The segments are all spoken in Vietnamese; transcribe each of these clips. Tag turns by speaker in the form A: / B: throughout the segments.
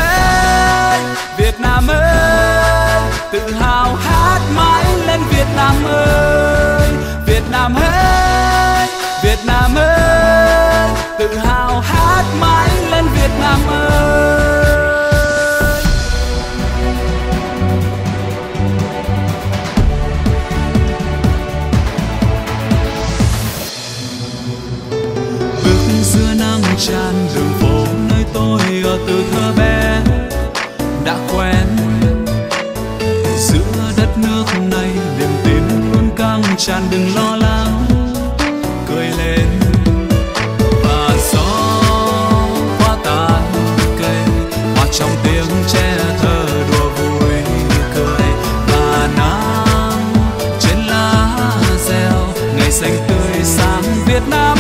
A: ơi, Việt Nam ơi, tự hào hát mãi lên Việt Nam ơi, Việt Nam ơi, Việt Nam ơi, tự hào hát mãi lên Việt Nam ơi. Bước giữa nắng tràn đường phố nơi tôi ở từ thơ bé đã quen, giữa đất nước này niềm tin luôn căng tràn, đừng lo lắng cười lên. Và gió qua tàn cây hòa trong tiếng trẻ thơ đùa vui cười, và nắng trên lá reo ngày xanh tươi sáng Việt Nam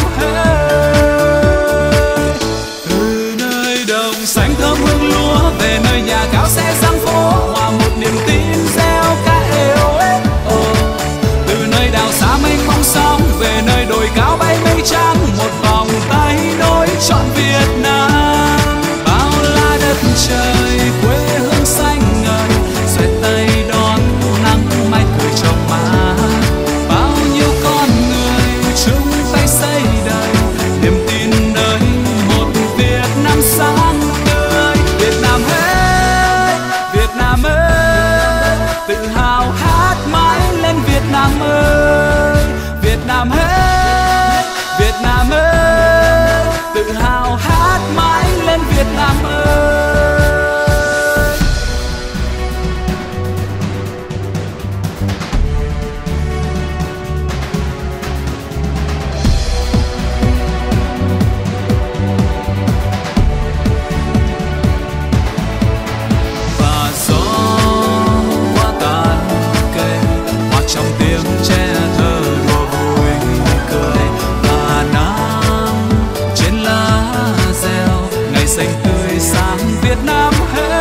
A: ơi. Từ nơi đồng xanh thơm hương lúa về nơi nhà cao xe giang phố, hòa một niềm tin gieo ca êu ếch. Từ nơi đảo xa mênh mông sóng về nơi đồi cao bay mây trắng, một vòng tay nối trọn Việt Nam. Bao la đất trời quê hương xanh ngời, xoay tay đón nắng mai cười trong má. Bao nhiêu con người chung tay xây đời niềm tin nơi một Việt Nam sáng tươi. Việt Nam ơi, Việt Nam ơi, tự hào hát mãi lên Việt Nam ơi, Việt Nam ơi, Việt Nam ơi, tự hào hát mãi lên Việt Nam ơi. Và gió qua tàn cây hòa trong tiếng trẻ thơ đùa vui cười, và nắng trên lá reo ngày xanh tươi sáng Việt Nam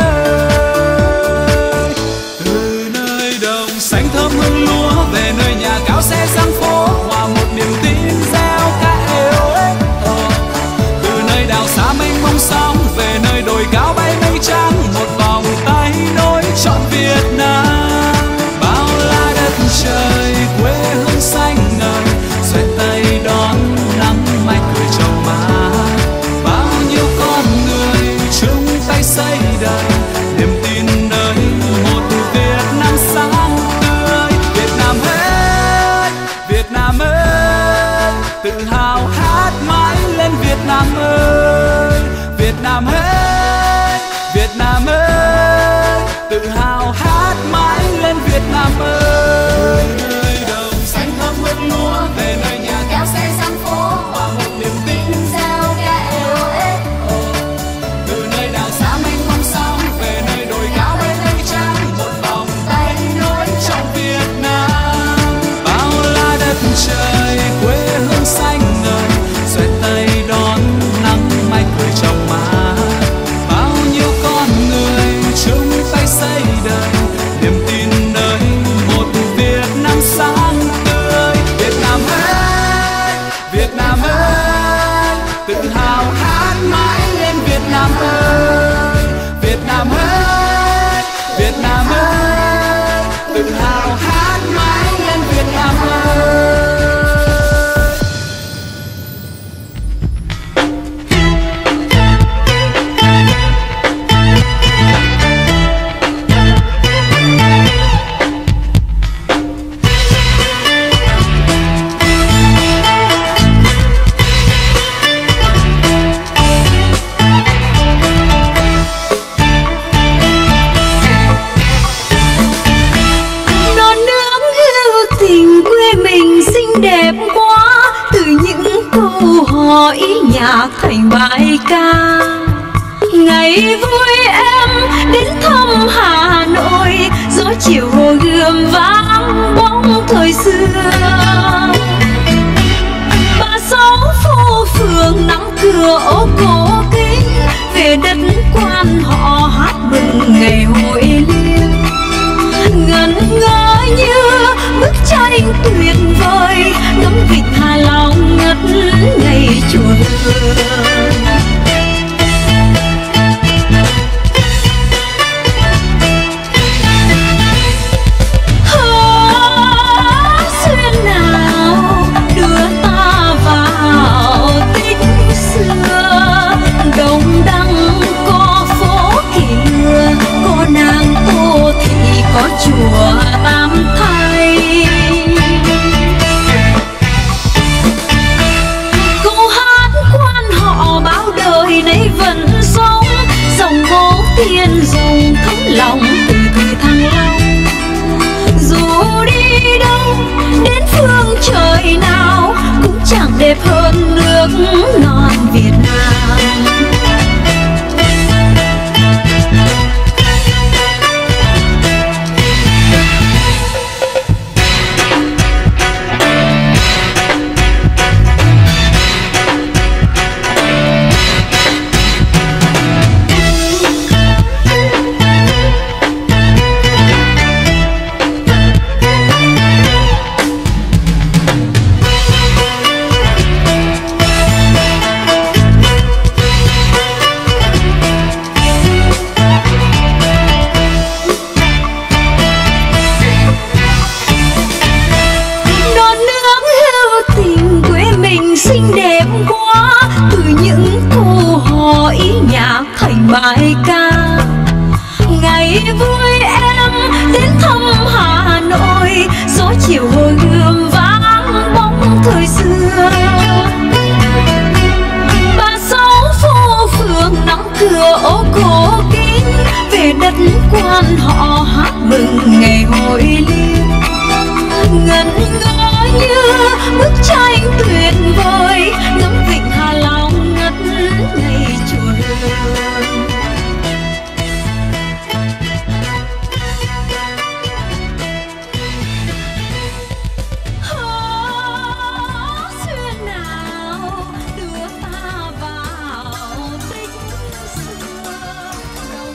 A: ơi. Từ nơi đồng xanh thơm hương lúa về nơi nhà cao xe giang phố, hòa một niềm tin gieo ca êu ếch. Từ nơi đảo xa mênh mông sóng về nơi đồi cao bay mây trắng, một vòng tay nối trọn Việt Nam. Bao la đất trời quê hương xanh ngời, xoay tay đón nắng mai cười trong má. Bao nhiêu con người chung tay xây đời niềm tin nơi một Việt Nam sáng tươi. Việt Nam ơi, Việt Nam ơi, tự hào hát mãi lên Việt Nam ơi, Việt Nam ơi, Việt Nam ơi, tự hào hát mãi lên Việt Nam ơi. Nơi đồng xanh thơm hương lúa về nơi nhà cao xe giang phố, hòa một niềm tin gieo ca êu ếch. Từ nơi đảo xa mênh mông sóng về nơi đồi cao bay mây trắng, một vòng tay nối trọn Việt Nam. Bao la đất trời quê hương xanh ngời, xoay tay đón nắng mai cười trong má. Bao nhiêu con người chung tay xây đời niềm tin nơi một Việt Nam sáng tươi. Việt Nam ơi, Việt Nam ơi, tự hào hát mãi lên Việt Nam ơi, Việt Nam ơi, Việt Nam ơi, tự hào hát mãi lên Việt Nam ơi.
B: Non nước hữu tình quê mình xinh đẹp quá, từ những câu hò ý nhạc thành bài ca. Ngày vui em đến thăm Hà Nội, gió chiều Hồ Gươm vang bóng thời xưa. 36 phố phường nắng cửa ô cổ kính, về đất quan họ hát mừng ngày hội liên. Ngẩn ngơ như bức tranh tuyệt vời, ngắm vịnh Hạ Long ngất ngây chùa Hương. lòng từ thời Thăng Long. Dù đi đâu đến phương trời nào cũng chẳng đẹp hơn nước non Việt Nam. Xinh đẹp quá, từ những câu hò ý nhạc thành bài ca. Ngày vui em đến thăm Hà Nội, gió chiều Hồ Gươm vang bóng thời xưa. 36 phố phường đóng cửa ô cổ kính, về đất quan họ hát mừng ngày hội liên. Ngẩn ngơ như bức tranh tuyệt vời, ngắm vịnh Hạ Long ngất ngây chùa Hương. Xuyên nào đưa ta vào tích xưa đông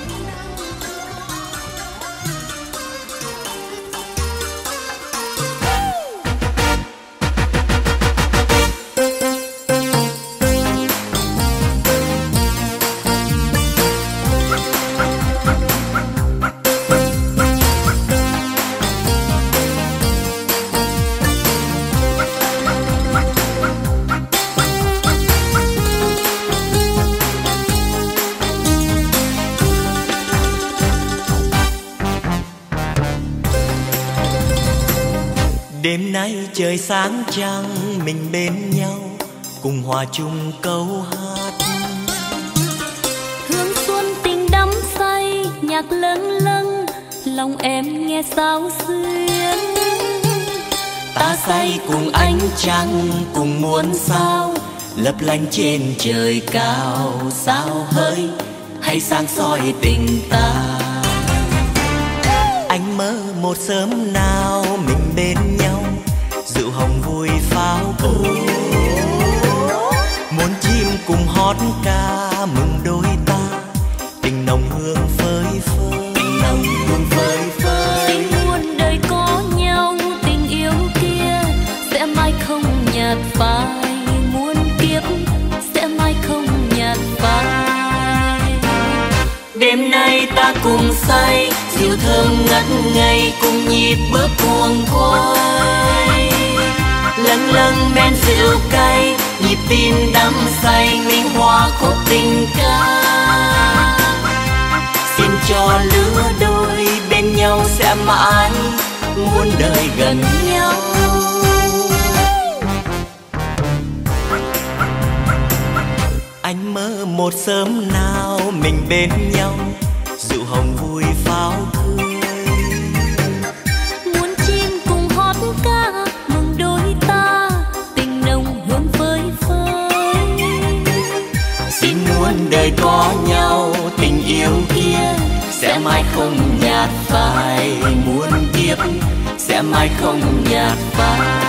C: Đêm nay trời sáng trăng, mình bên nhau cùng hòa chung câu hát.
D: Hương xuân tình đắm say, nhạc lâng lâng, lòng em nghe sao xuyến.
C: Ta say cùng ánh trăng, cùng muôn sao lấp lánh trên trời cao. Sao hỡi hay sáng soi tình ta. Anh mơ một sớm nào mình bên nhau, rượu hồng vui pháo cười. Muốn chim cùng hót ca mừng đôi ta, tình nồng hương phơi phới. Tình nồng hương phơi phới.
D: Tình muôn đời có nhau, tình yêu kia sẽ mãi không nhạt phai. Muôn kiếp sẽ mãi không nhạt phai.
C: Đêm nay ta cùng say, rượu thơm ngất ngây cùng nhịp bước cuồng quay. Lâng lâng men rượu cay, nhịp tim đắm say minh hoa khúc tình ca. Xin cho lứa đôi bên nhau sẽ mãi muôn đời gần nhau. Anh mơ một sớm nào mình bên nhau, rượu hồng vui pháo cười.
D: Muốn chim cùng hót ca mừng đôi ta, tình nồng hương phơi phới.
C: Xin muôn đời có nhau, tình yêu kia sẽ mãi không nhạt phai. Muôn kiếp sẽ mãi không nhạt phai.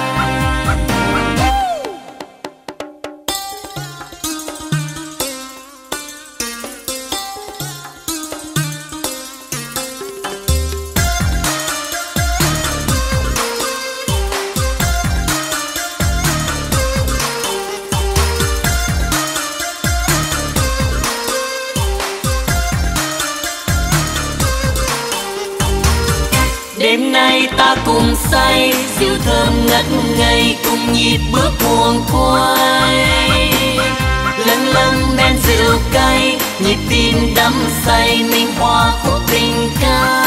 C: Đêm nay ta cùng say, rượu thơm ngất ngây cùng nhịp bước cuồng quay. Lâng lâng men rượu cay, nhịp tim đắm say minh hoa khúc tình ca.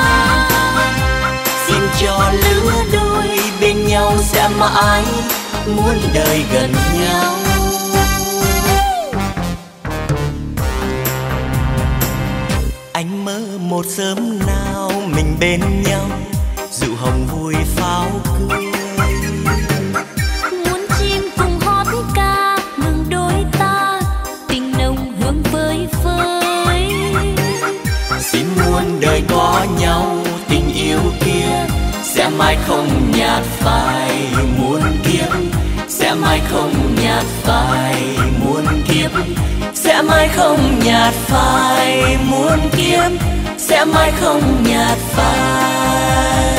C: Xin cho lứa đôi bên nhau sẽ mãi muôn đời gần nhau. Anh mơ một sớm nào mình bên nhau, rượu hồng vui pháo cười.
D: Muốn chim cùng hót ca mừng đôi ta, tình nồng hương vơi vơi.
C: Xin muôn đời có nhau, tình yêu kia sẽ mãi không nhạt phai muôn kiếp, sẽ mãi không nhạt phai muôn kiếp, sẽ mãi không nhạt phai muôn kiếp, sẽ mãi không nhạt phai.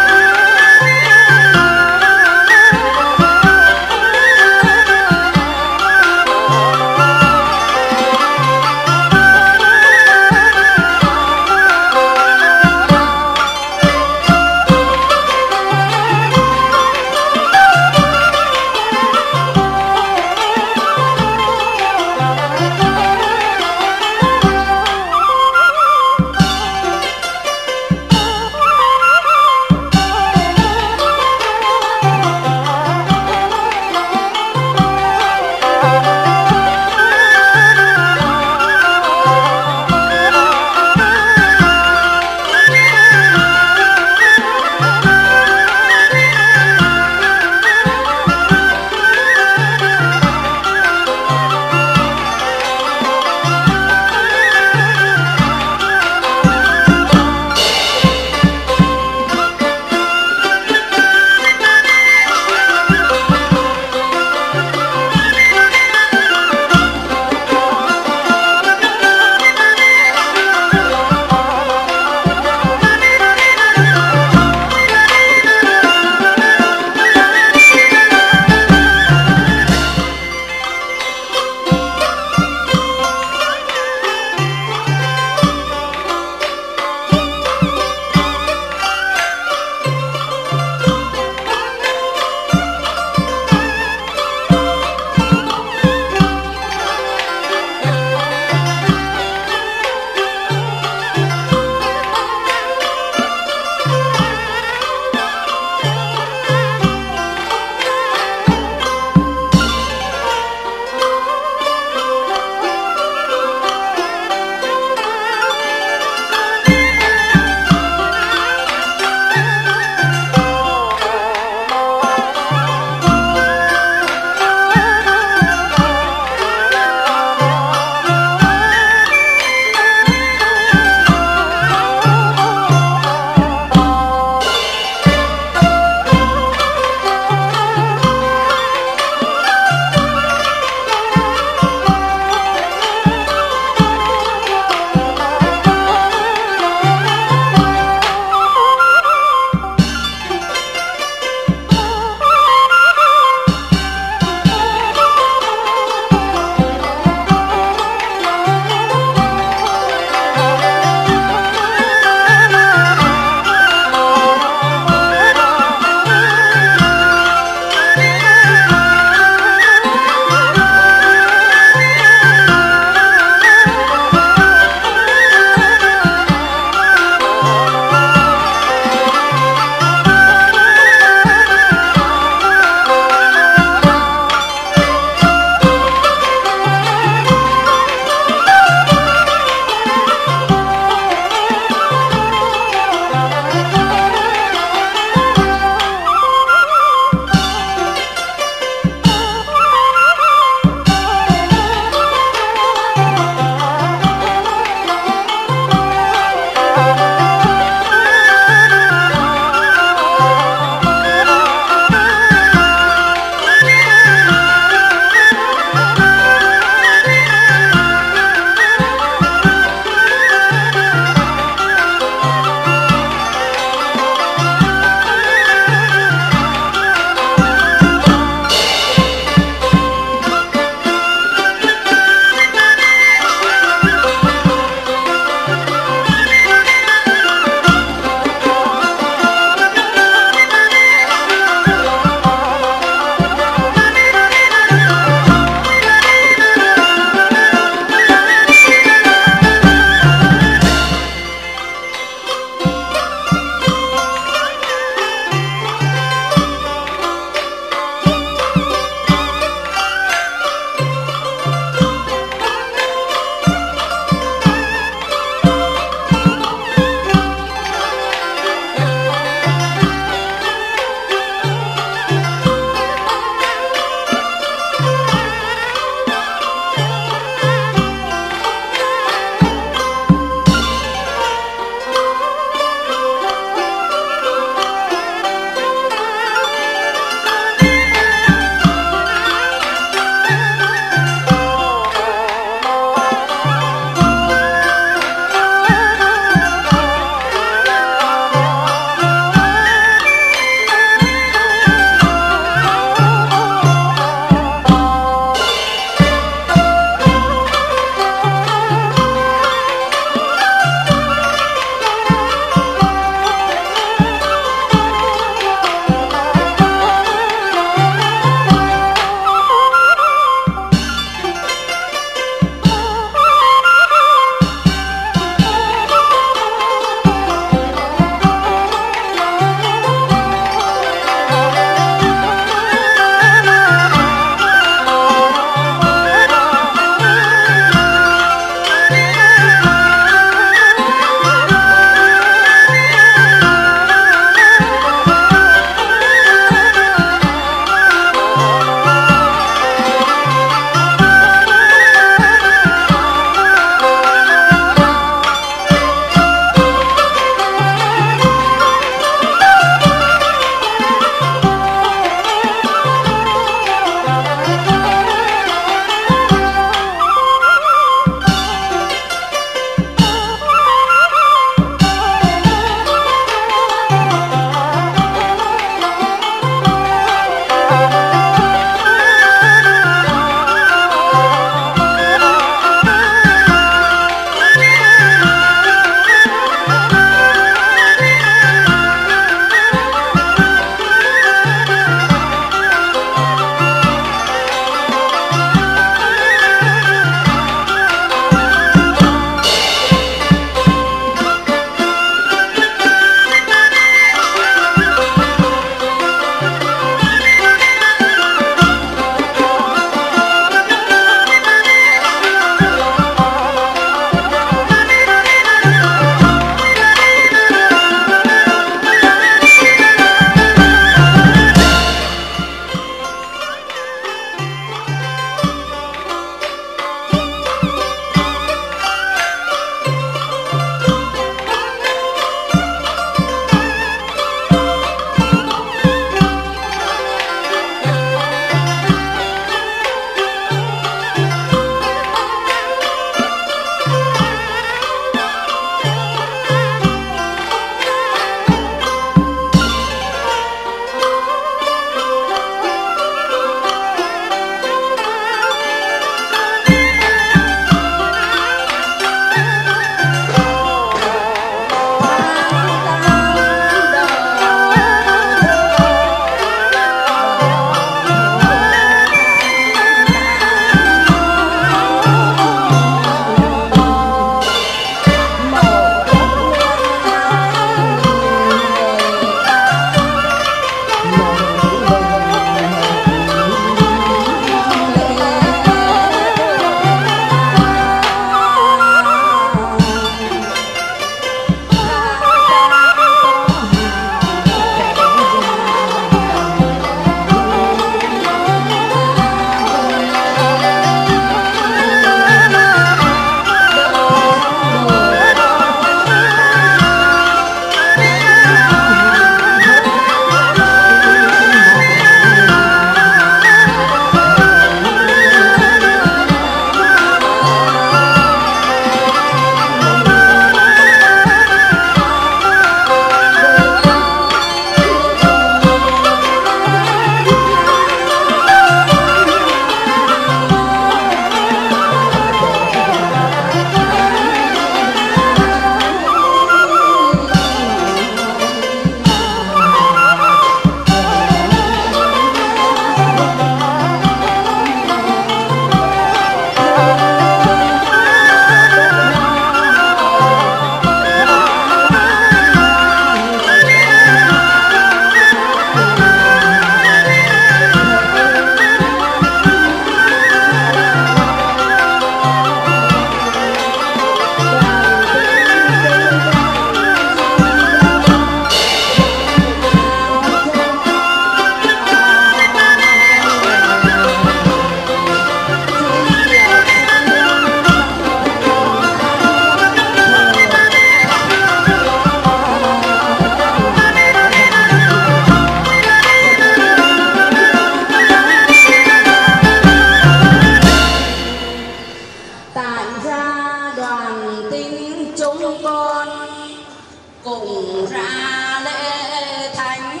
E: tản ra đoàn tinh chúng con cùng ra lễ thánh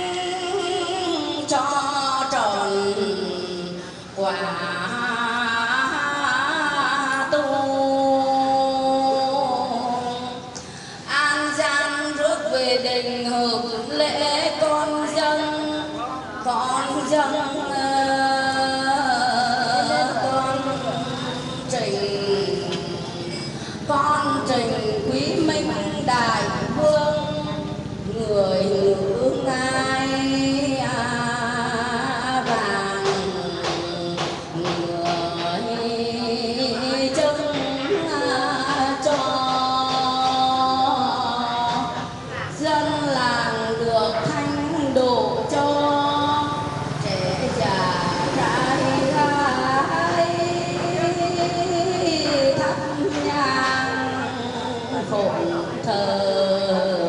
E: cho tròn quả tu. An Giang rước về đình hợp lễ con dâng con trình quý minh đại vương người ngữ ngai vàng người trông cho dân làng được thanh độ cho trẻ già trai gái thắp nhang phụng thờ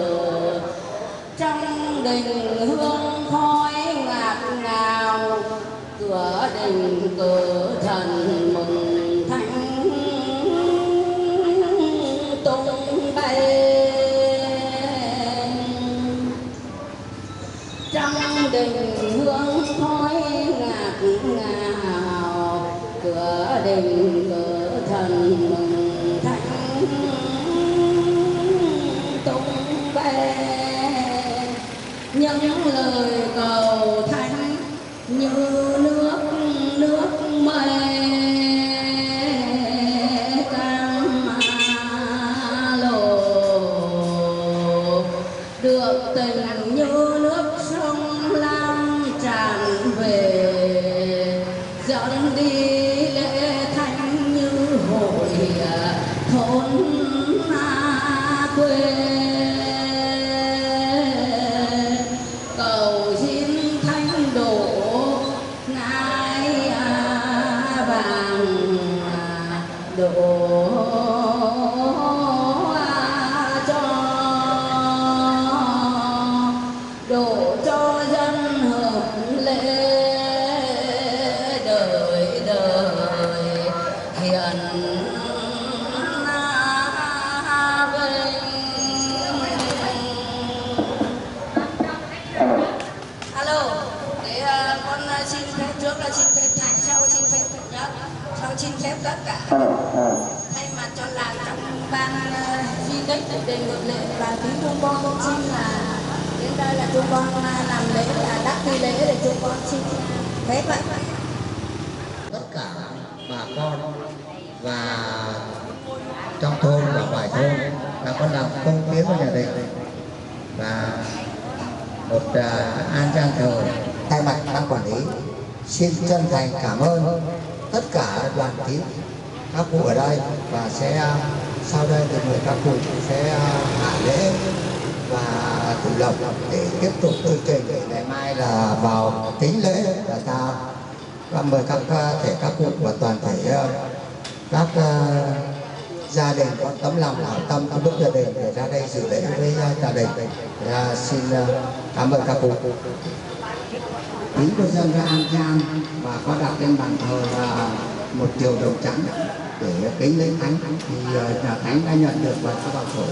E: trong đình hương khói ngạt ngào cửa đình cử thần mừng thánh tung bay. Trong đình hương khói ngạt ngào cửa đình cử thần mừng thánh tung bay. Những lời cầu thánh như nước mây cam lộ được tình như nước sông Lam tràn về dẫn đi lễ thánh như hội thôn quê. Cầu xin thánh độ ngai vàng độ cho dân hưởng lễ đời đời hiền vinh. Alo, để con xin phép trước là xin phép thánh, sau xin phép nhớ, sau xin phép tất cả thay mặt cho làng trong ban duy tích để ngược lễ và kính chúng con xin là đến đây là chúng con làm lễ là đắc thi lễ để chúng con xin phép vậy.
F: Tất cả bà con và trong thôn và ngoài thôn là con làm công tiến của nhà đình và một An Giang thờ thay mặt ban quản lý xin chân thành cảm ơn tất cả đoàn tín các cụ ở đây và sẽ sau đây thì mời các cụ sẽ hạ lễ và thủ lộc để tiếp tục chương trình để ngày mai là vào tính lễ là ta và mời các thể các cụ và toàn thể các gia đình có tấm lòng hảo tâm trong lúc gia đình để ra đây dự lễ với gia đình. Xin cảm ơn các cụ. Kính của dân ra An Giang và có đặt lên bàn thờ là một triều đồng trắng để kính lễ thánh thì nhà thánh đã nhận được và đã vào sổ.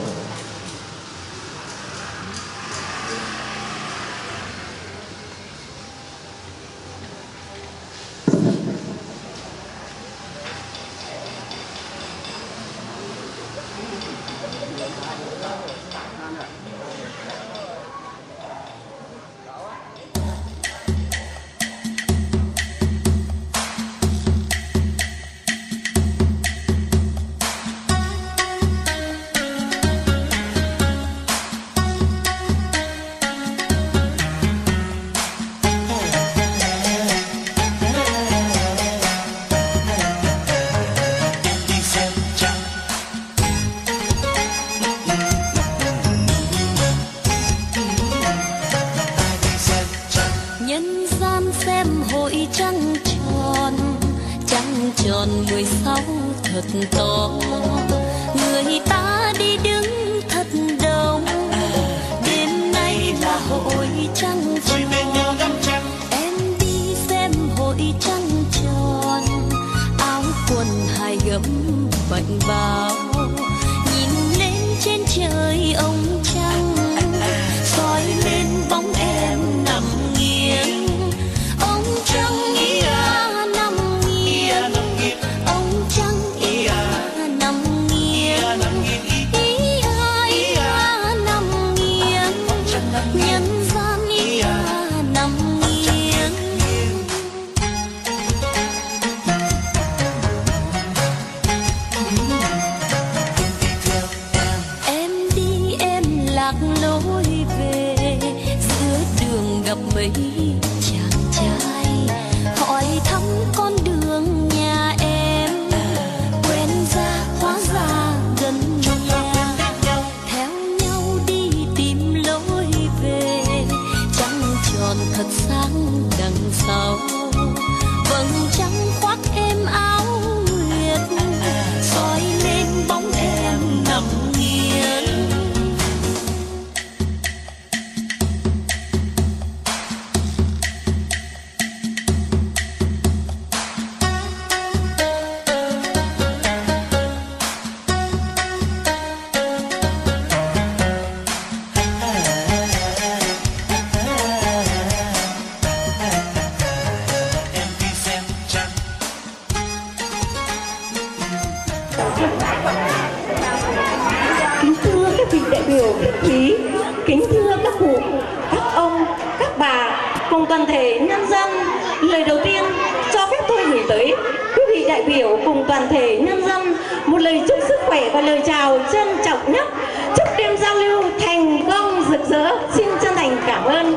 D: tròn 16 thật to, người ta đi đứng thật đông. Đêm nay là hội trăng tròn, em đi xem hội trăng tròn, áo quần hai gấm mạnh bao. Nhìn lên trên trời ông trăng soi lên bóng em nằm nghiêng. Ông trăng ý à nằm nghiêng, ông trăng ý à nằm nghiêng, ý à nằm nghiêng, nhân gian ý à nằm nghiêng. Em đi em lạc lối về, giữa đường gặp mấy chàng trai hỏi thăm con đường nhà em. Quen ra hóa ra gần nhà, theo nhau đi tìm lối về. Trăng tròn thật sáng đằng sau, vầng trăng khoác em áo nguyệt, soi lên bóng em nằm nghiêng.
G: Kính thưa các vị đại biểu khách quý, kính thưa các cụ, các ông, các bà cùng toàn thể nhân dân, lời đầu tiên cho phép tôi gửi tới quý vị đại biểu cùng toàn thể nhân dân một lời chúc sức khỏe và lời chào trân trọng nhất. Chúc đêm giao lưu thành công rực rỡ. Xin chân thành cảm ơn.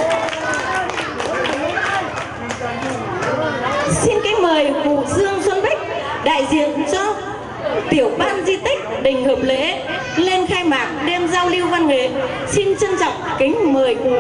G: Xin kính mời cụ Dương Xuân Bích, đại diện cho tiểu ban di tích Đình Hợp Lễ lên khai mạc đêm giao lưu văn nghệ. Xin trân trọng kính mời cụ.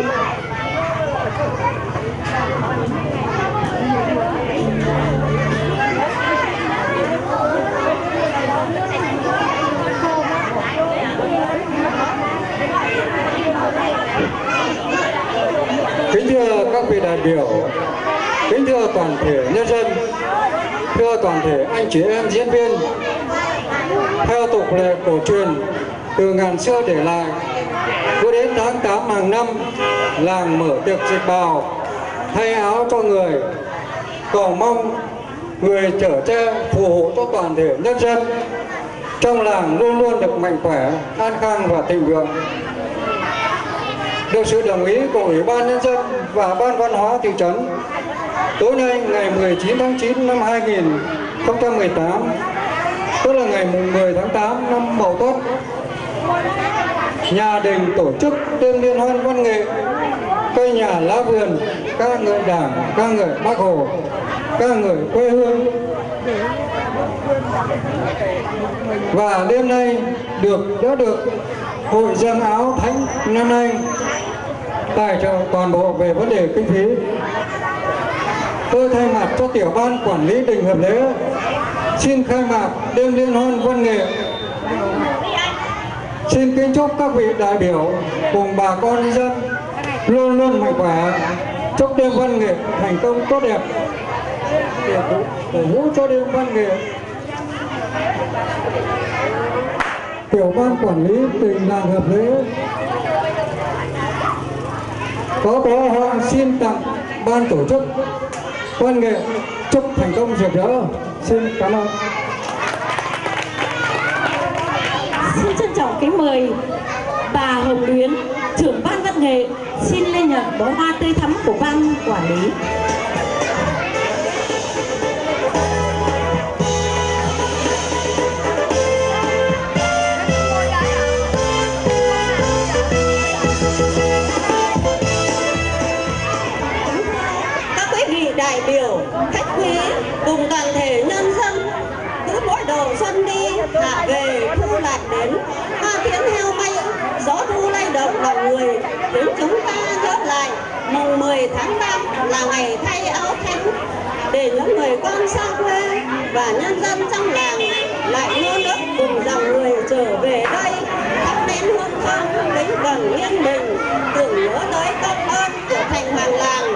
H: Kính thưa các vị đại biểu, kính thưa toàn thể nhân dân, thưa toàn thể anh chị em diễn viên. Theo tục lệ cổ truyền từ ngàn xưa để lại, cứ đến tháng 8 hàng năm, làng mở tiệc dịch bào, thay áo cho người, cầu mong người chở che phù hộ cho toàn thể nhân dân trong làng luôn luôn được mạnh khỏe, an khang và thịnh vượng. Được sự đồng ý của Ủy ban Nhân dân và Ban Văn hóa thị trấn, tối nay ngày 19 tháng 9 năm 2018, tức là ngày 10 tháng 8 năm Mậu Tuất, nhà đình tổ chức đêm liên hoan văn nghệ cây nhà lá vườn, ca ngợi Đảng, ca ngợi Bác Hồ, ca ngợi quê hương. Và đêm nay đã được Hội dâng áo Thánh năm nay tài trợ toàn bộ về vấn đề kinh phí. Tôi thay mặt cho tiểu ban quản lý Đình Hợp Lễ xin khai mạc đêm liên hoan văn nghệ. Xin kính chúc các vị đại biểu cùng bà con nhân dân luôn luôn mạnh khỏe, chúc đêm văn nghệ thành công tốt đẹp, để cổ vũ cho đêm văn nghệ. Tiểu ban quản lý Đình làng Hợp Lễ có hoa xin tặng ban tổ chức văn nghệ, chúc thành công rực rỡ. Xin cảm ơn.
G: Xin trân trọng kính mời bà Hồng Luyến, trưởng ban văn nghệ, xin lên nhận bó hoa tươi thắm của ban quản lý.
I: Các quý vị đại biểu, khách quý cùng toàn thể nhân dân, cứ mỗi đầu xuân đi hạ về thu lại đến, hoa tiến heo bay, gió thu lay động lòng người, khiến chúng ta nhớ lại mùng 10 tháng 5 là ngày thay áo thánh, để những người con xa quê và nhân dân trong làng lại nô nức cùng dòng người trở về đây thắp nén hương thơm kính cẩn yên bình, tưởng nhớ tới công ơn của thành hoàng làng.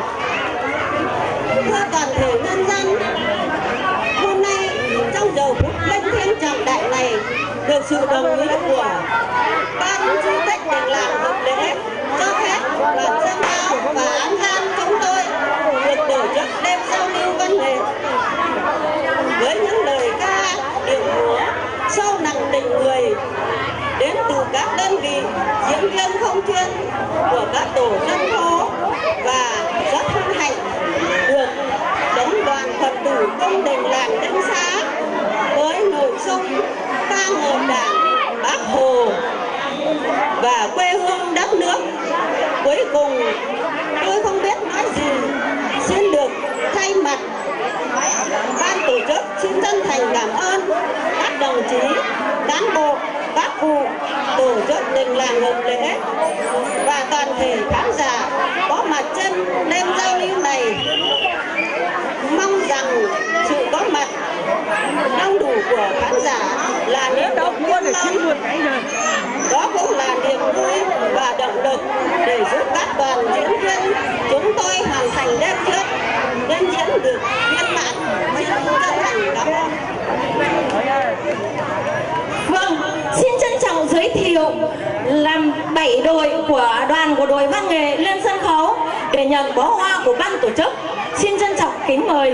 I: Thưa toàn thể nhân dân, hôm nay trong giờ phút linh thiêng trọng đại này được sự đồng ý của ban chủ tịch đình làng hợp lễ cho phép đoàn dân cao và An Giang chúng tôi được tổ chức đêm giao lưu văn nghệ với những lời ca điệu múa sâu nặng tình người đến từ các đơn vị diễn viên không chuyên của các tổ dân phố, và rất hân hạnh được đóng đoàn Phật tử công đình làng Tĩnh Xá với nội dung ca ngợi Đảng, Bác Hồ và quê hương đất nước. Cuối cùng tôi không biết nói gì, xin được thay mặt ban tổ chức xin chân thành cảm ơn các đồng chí cán bộ, các cụ tổ chức đình làng hợp lễ và toàn thể khán giả có mặt trên đêm giao lưu này. Mong rằng sự có mặt đông đủ của khán giả là niềm động viên lớn, đó cũng là niềm vui và động lực để giúp các đoàn diễn viên chúng tôi hoàn thành đêm trước, đêm diễn được viên mãn. Xin chân thành cảm ơn.
G: Vâng, xin trân trọng giới thiệu làm 7 đội của đội văn nghệ lên sân khấu để nhận bó hoa của ban tổ chức. Xin trân trọng kính mời.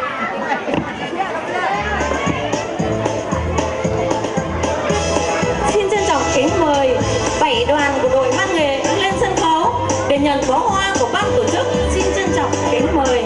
G: Xin trân trọng kính mời 7 đoàn của đội văn nghệ lên sân khấu để nhận bó hoa của ban tổ chức. Xin trân trọng kính mời.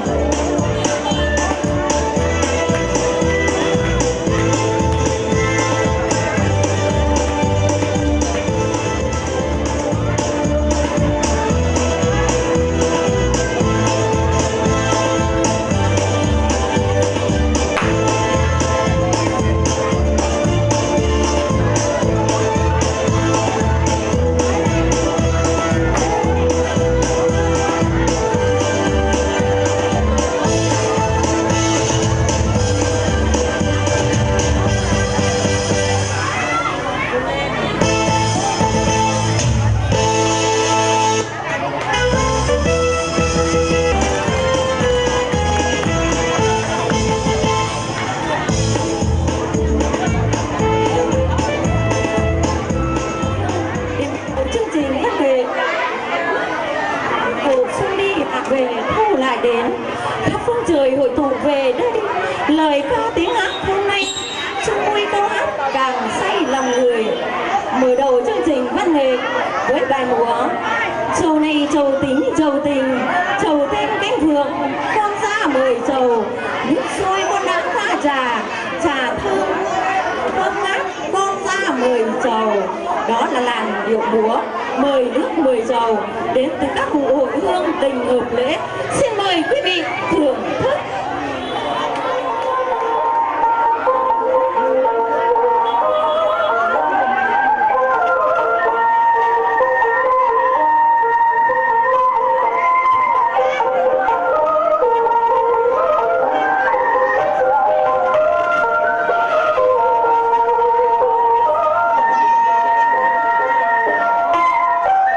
G: Lời ca tiếng hát hôm nay trong môi câu hát càng say lòng người. Mở đầu chương trình văn nghệ với bài múa trầu này trầu tính trầu tình, trầu thêm cánh phượng con ra mời trầu, nước sôi con đã pha trà, trà thơm thơm ngát con ra mời trầu. Đó là làn điệu múa mời nước mời trầu đến từ các cụ hội hương đình hợp lễ. Xin mời quý vị thưởng thức.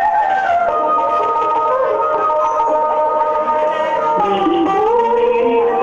I: Hãy subscribe cho kênh Ghiền Mì Gõ để không bỏ lỡ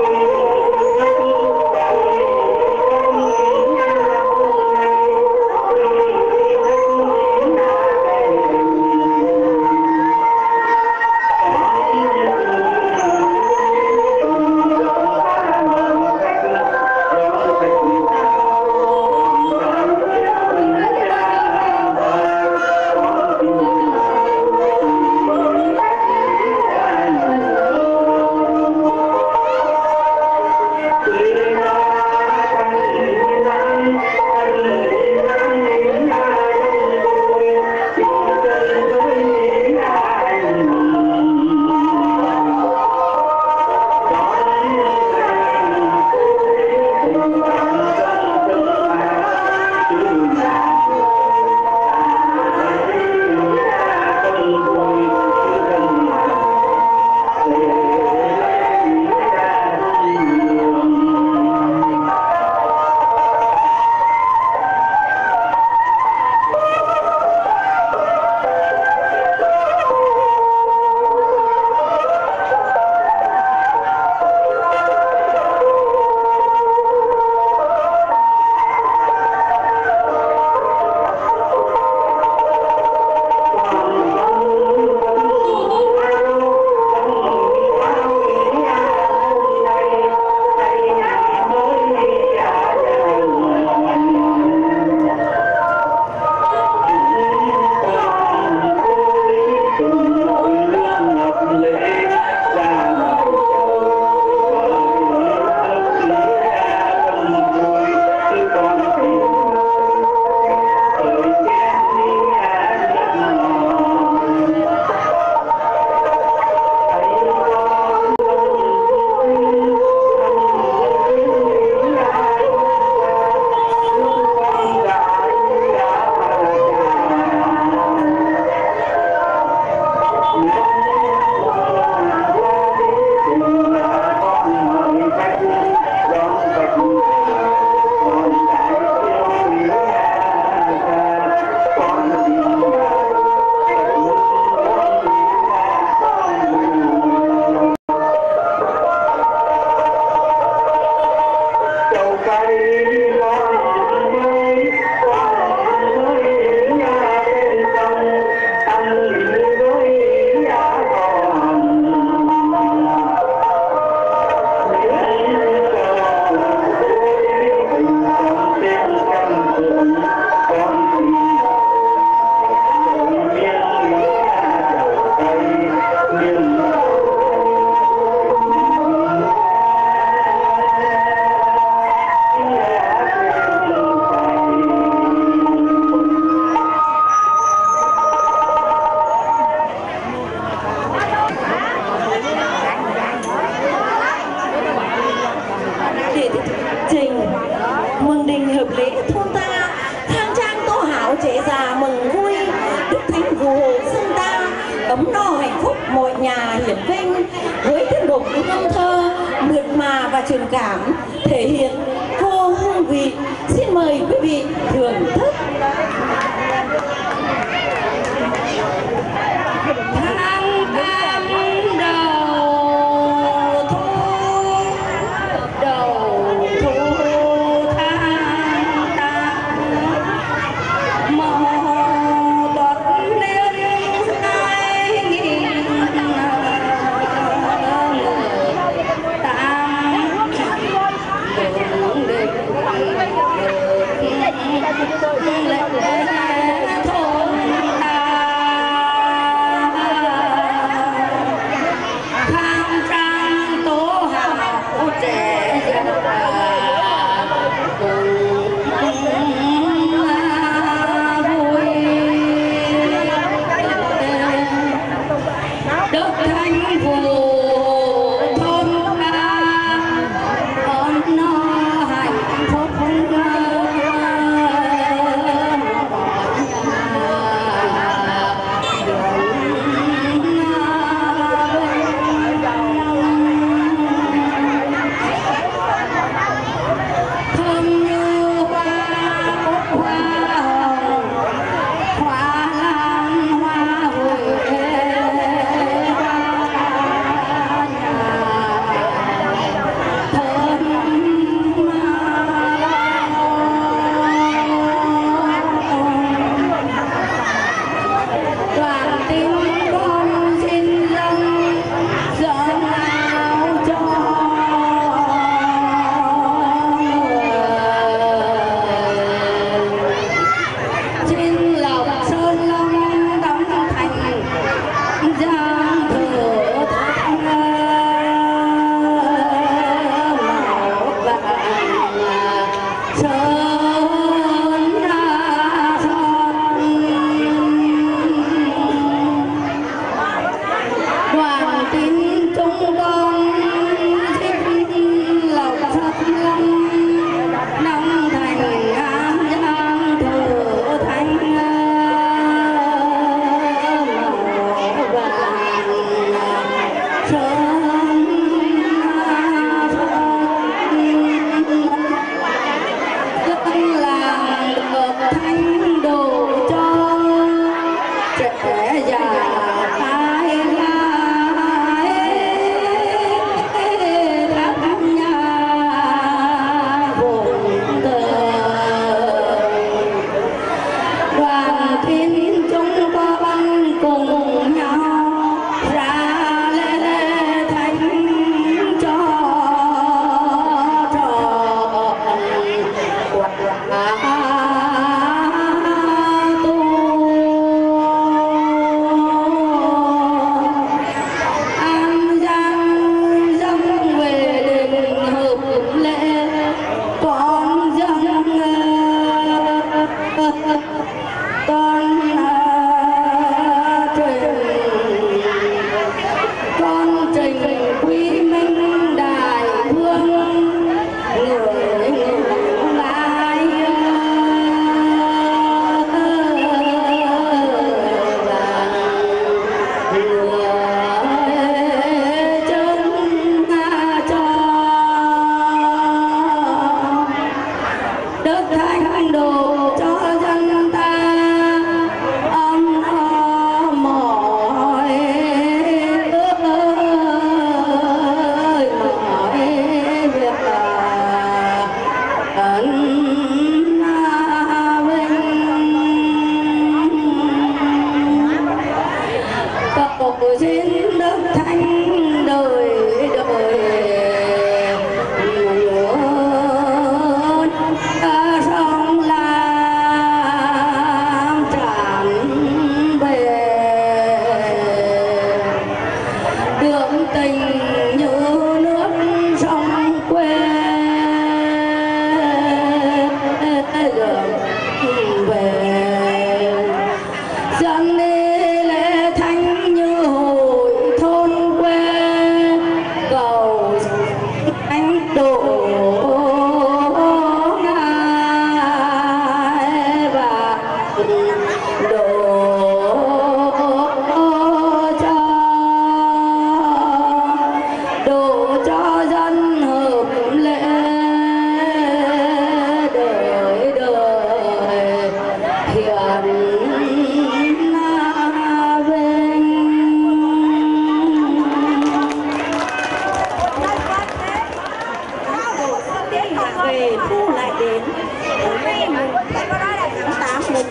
G: Nhật Vinh với tiết mục câu thơ mượt mà và truyền cảm thể hiện vô hương vị. Xin mời quý vị thưởng thức.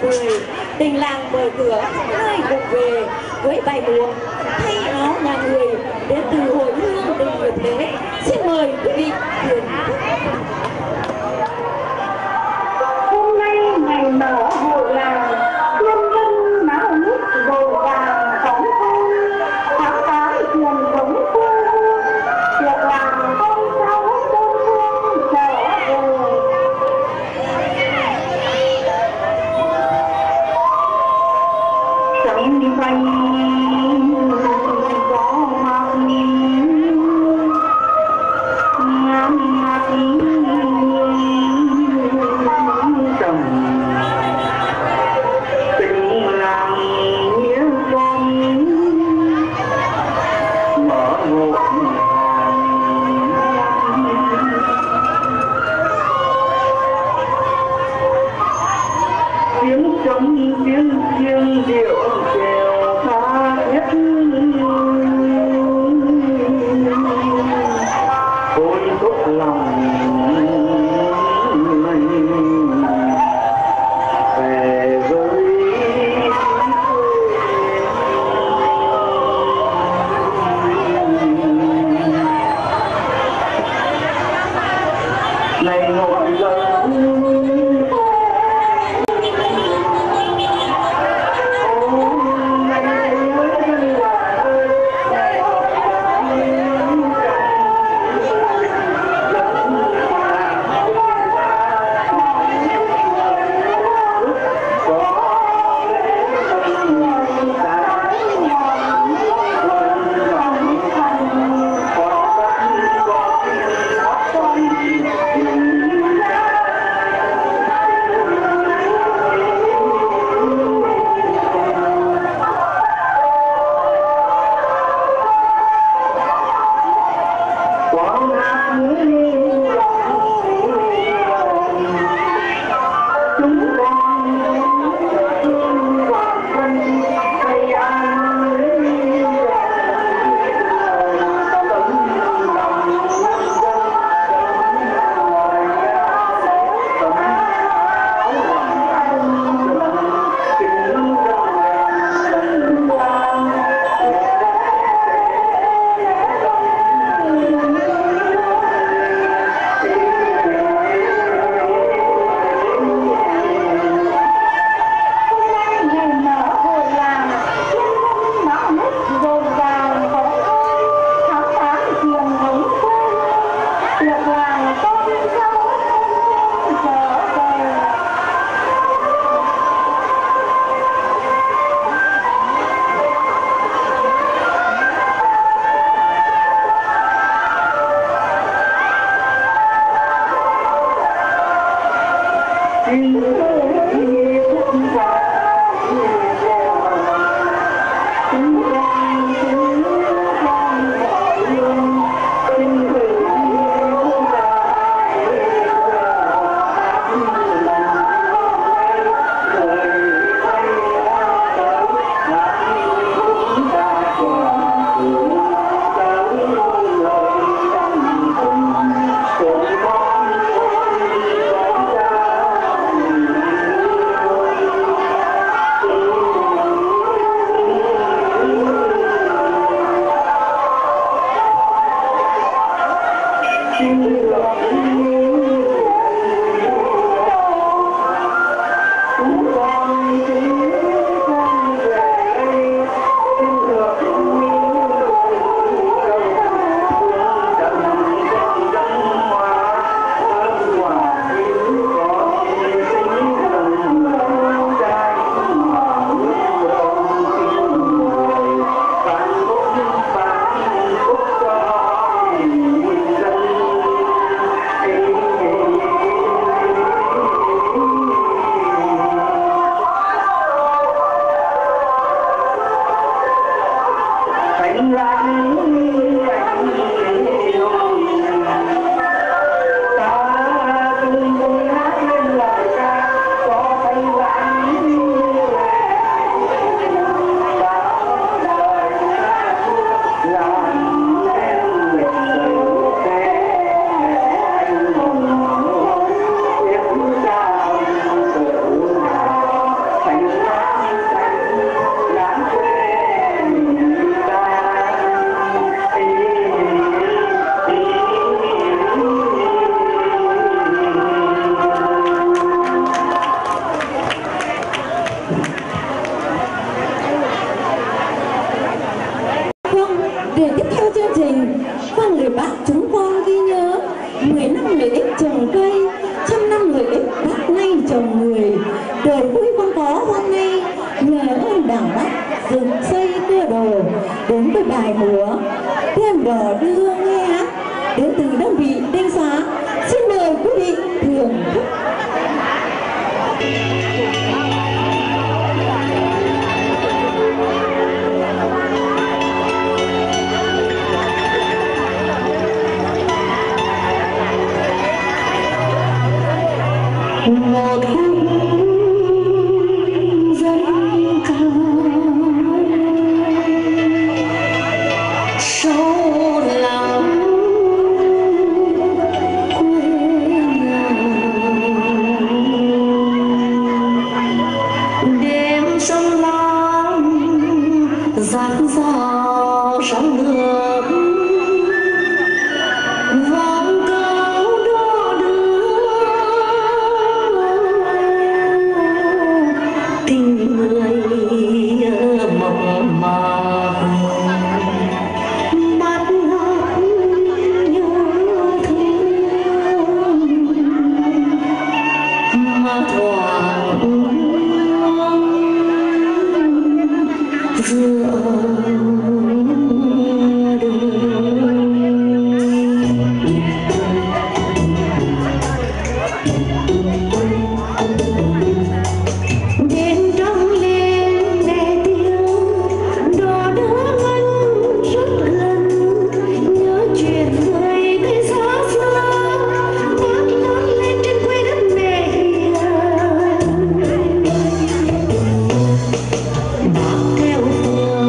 G: 10 tình làng mở cửa nơi vùng về với bài múa thay áo nhà người đến từ hội hương đình Nguyệt Lễ. Xin mời quý vị thưởng thức.
J: Hôm nay ngày mở hội làng, nhân dân náo nức vội vàng phóng thôn, tháng 8 truyền thống quê hương, việc làm con cháu đơn phương trở về. Trắng đi bay gió mát ngàn ngạt trầm tình làng nghĩa con mở một tiếng trống tiếng chiêng điệu chèo tha thiết thôi thúc lòng về với này ngồi lớn
G: Đời vui không có hôm nay nhờ ơn đảng Bắc dựng xây cơ đồ đến với bài múa Tiên Đỏ Đưa nghe hát đến từ đơn vị Đinh Xá. Xin mời quý vị thưởng thức.
B: Một khúc dân ca sâu lòng quê nhà, đêm sông lam dạt dào sóng nước vang cao đô đưa tình người mộng màng mắt ngọc nhớ thương mà thoảng giữa
G: theo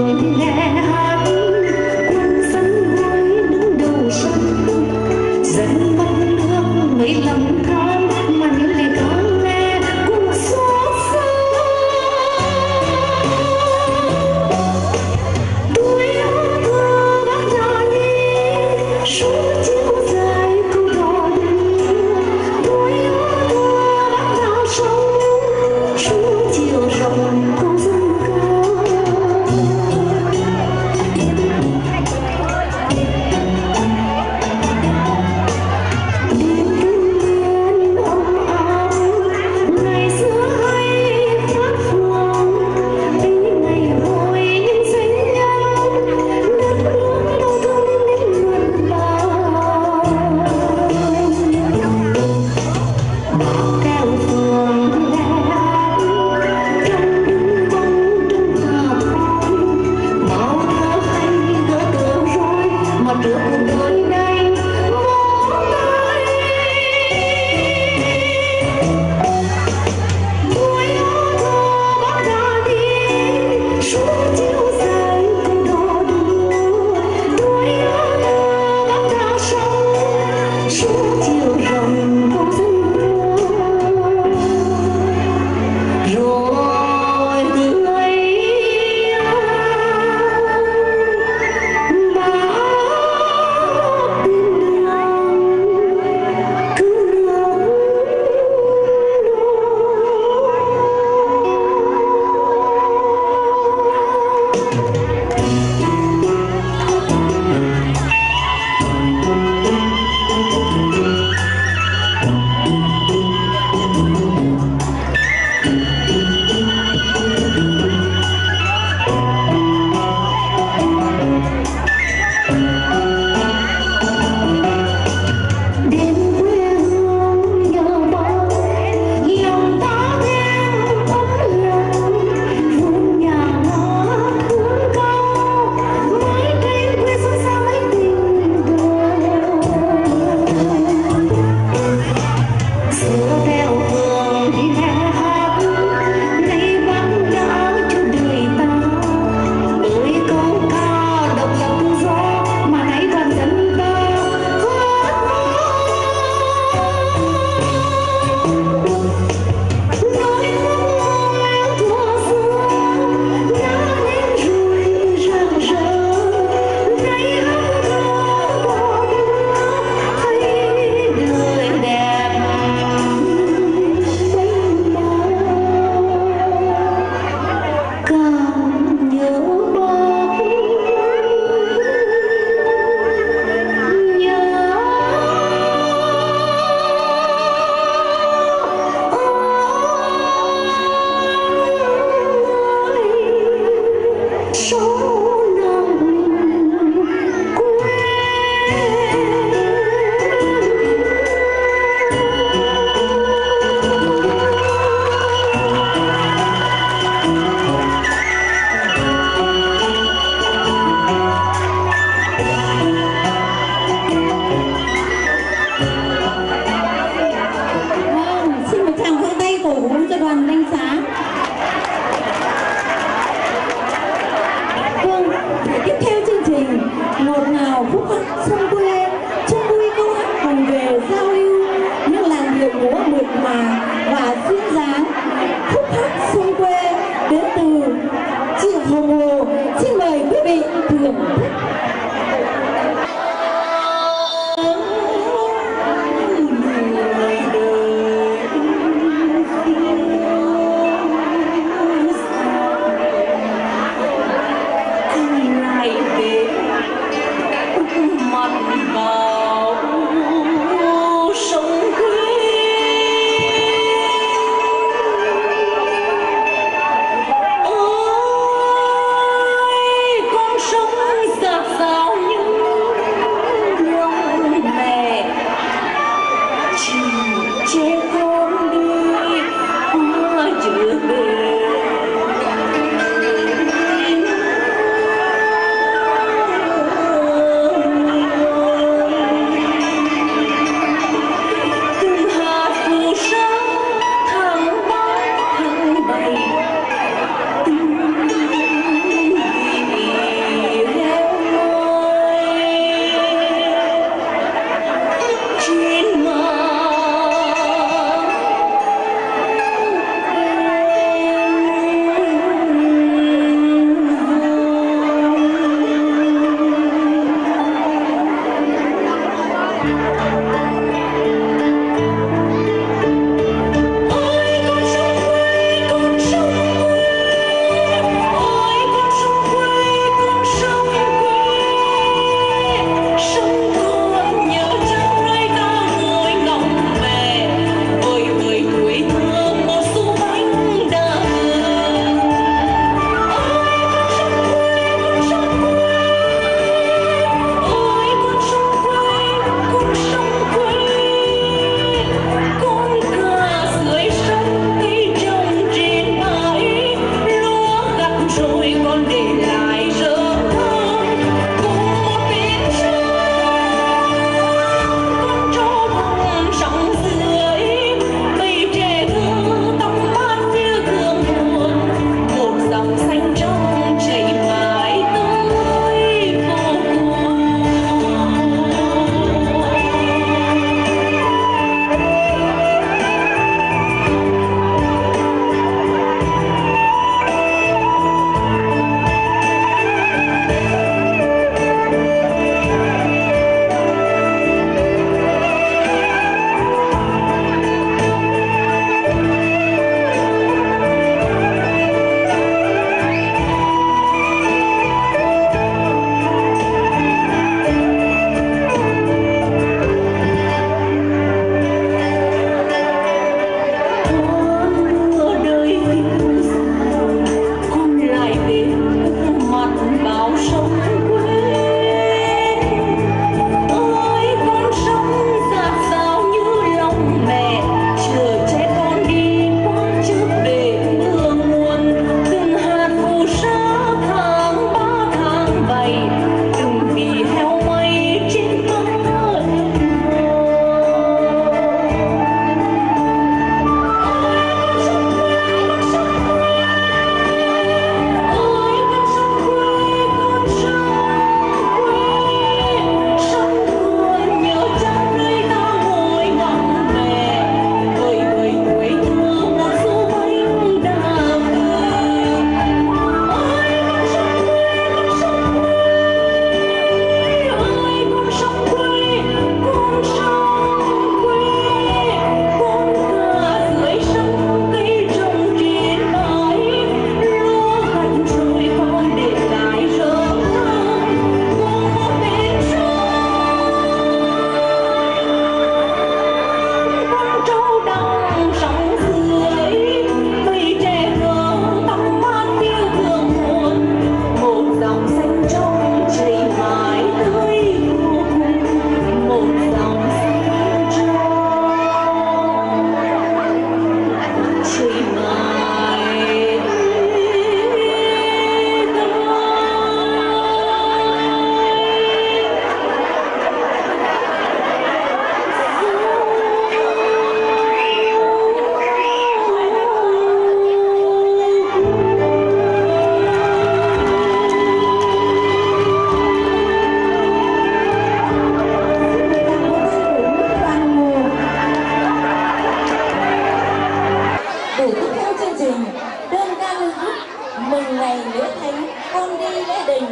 G: chương trình đơn ca nữ mừng ngày lễ thánh con đi lễ đình,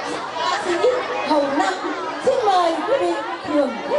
G: ca sĩ Hồng Năm. Xin mời quý vị thưởng thức.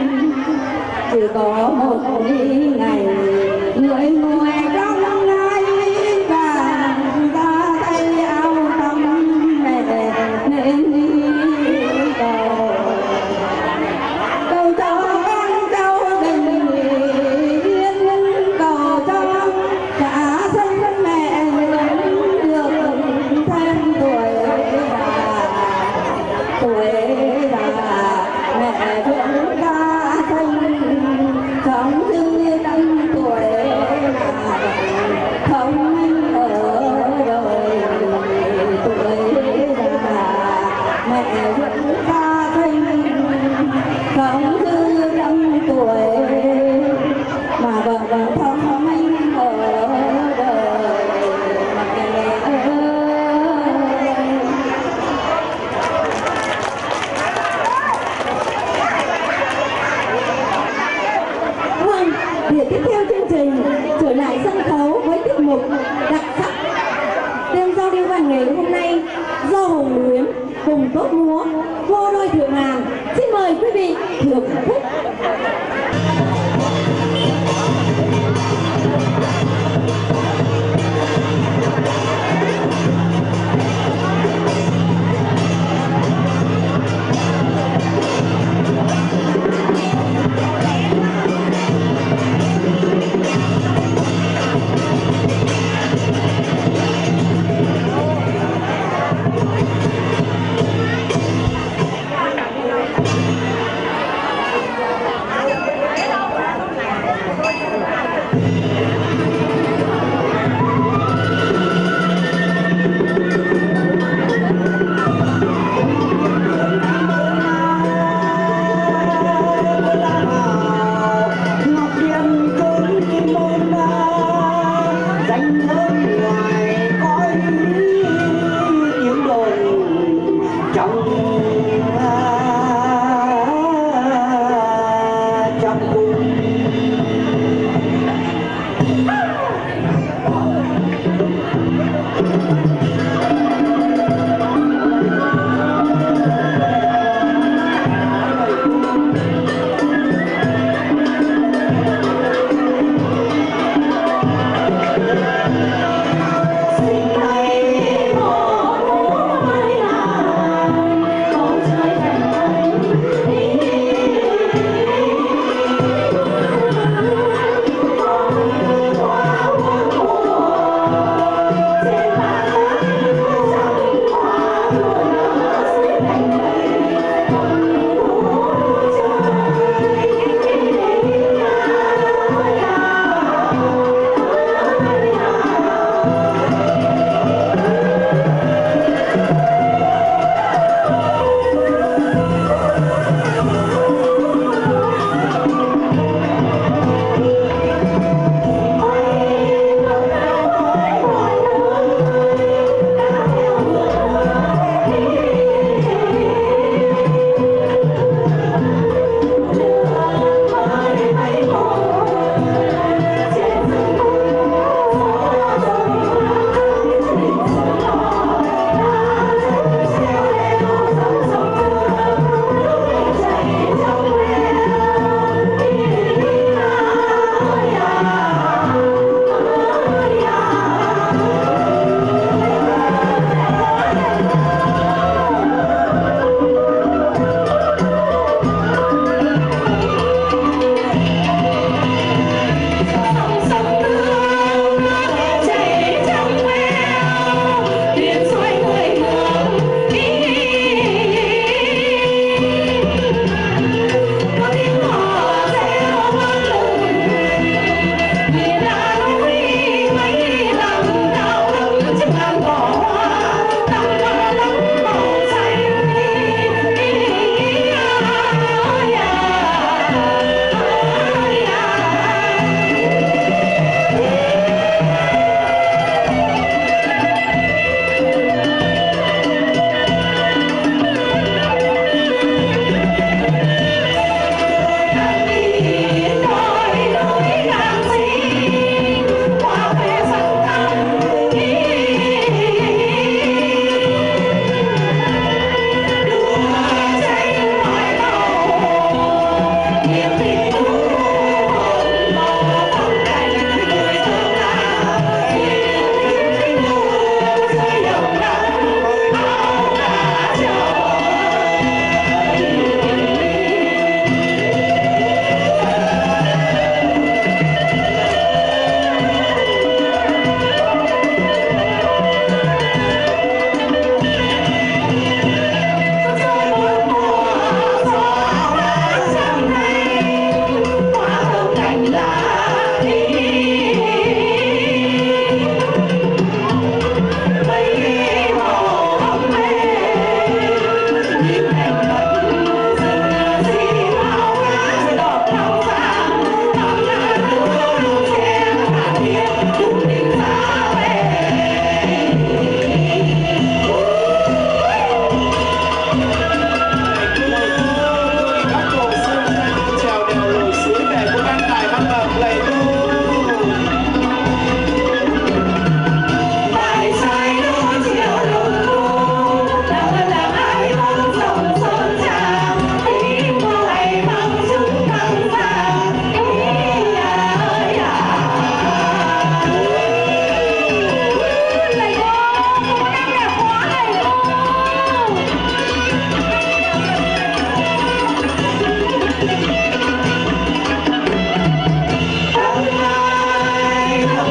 J: Chỉ có một ngày người trong nay
G: ngày hôm nay do Hồng Luyến cùng tốt múa Vô Đôi Thượng Ngàn. Xin mời quý vị thưởng thức.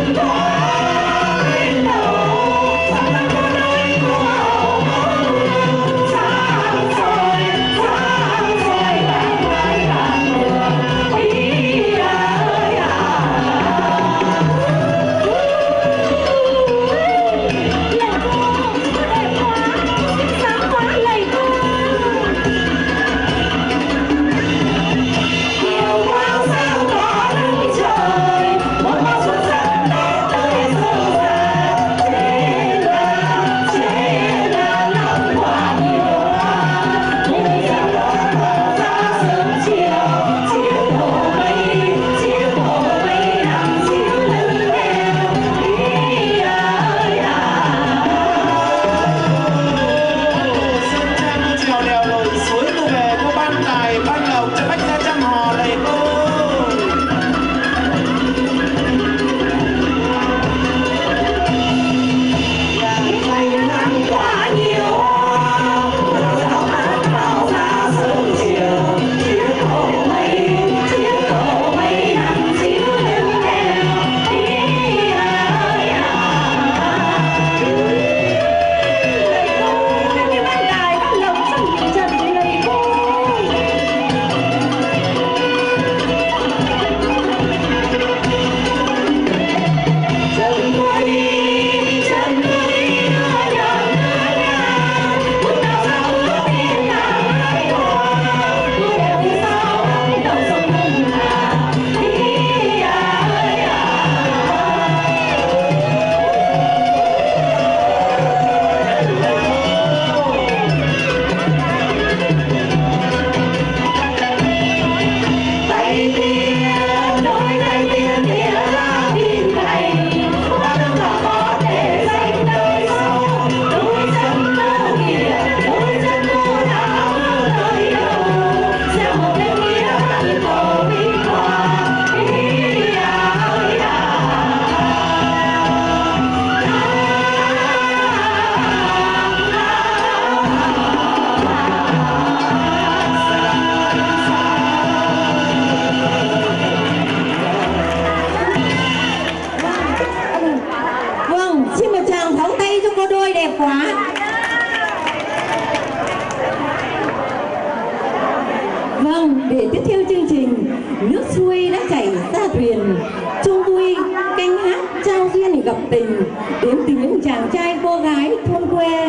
G: để tiếp theo chương trình, nước xuôi đã chảy ra thuyền, chung vui canh hát trao duyên gặp tình, đến từ những chàng trai cô gái thôn quê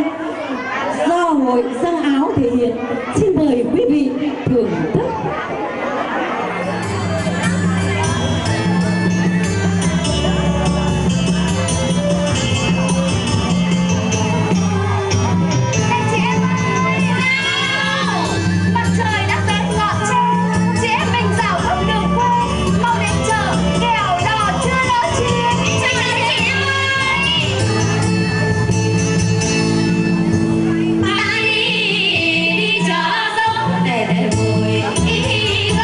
G: do hội dâng áo thể hiện. Xin mời quý vị thưởng thức.
D: Đi chợ dâu để vui.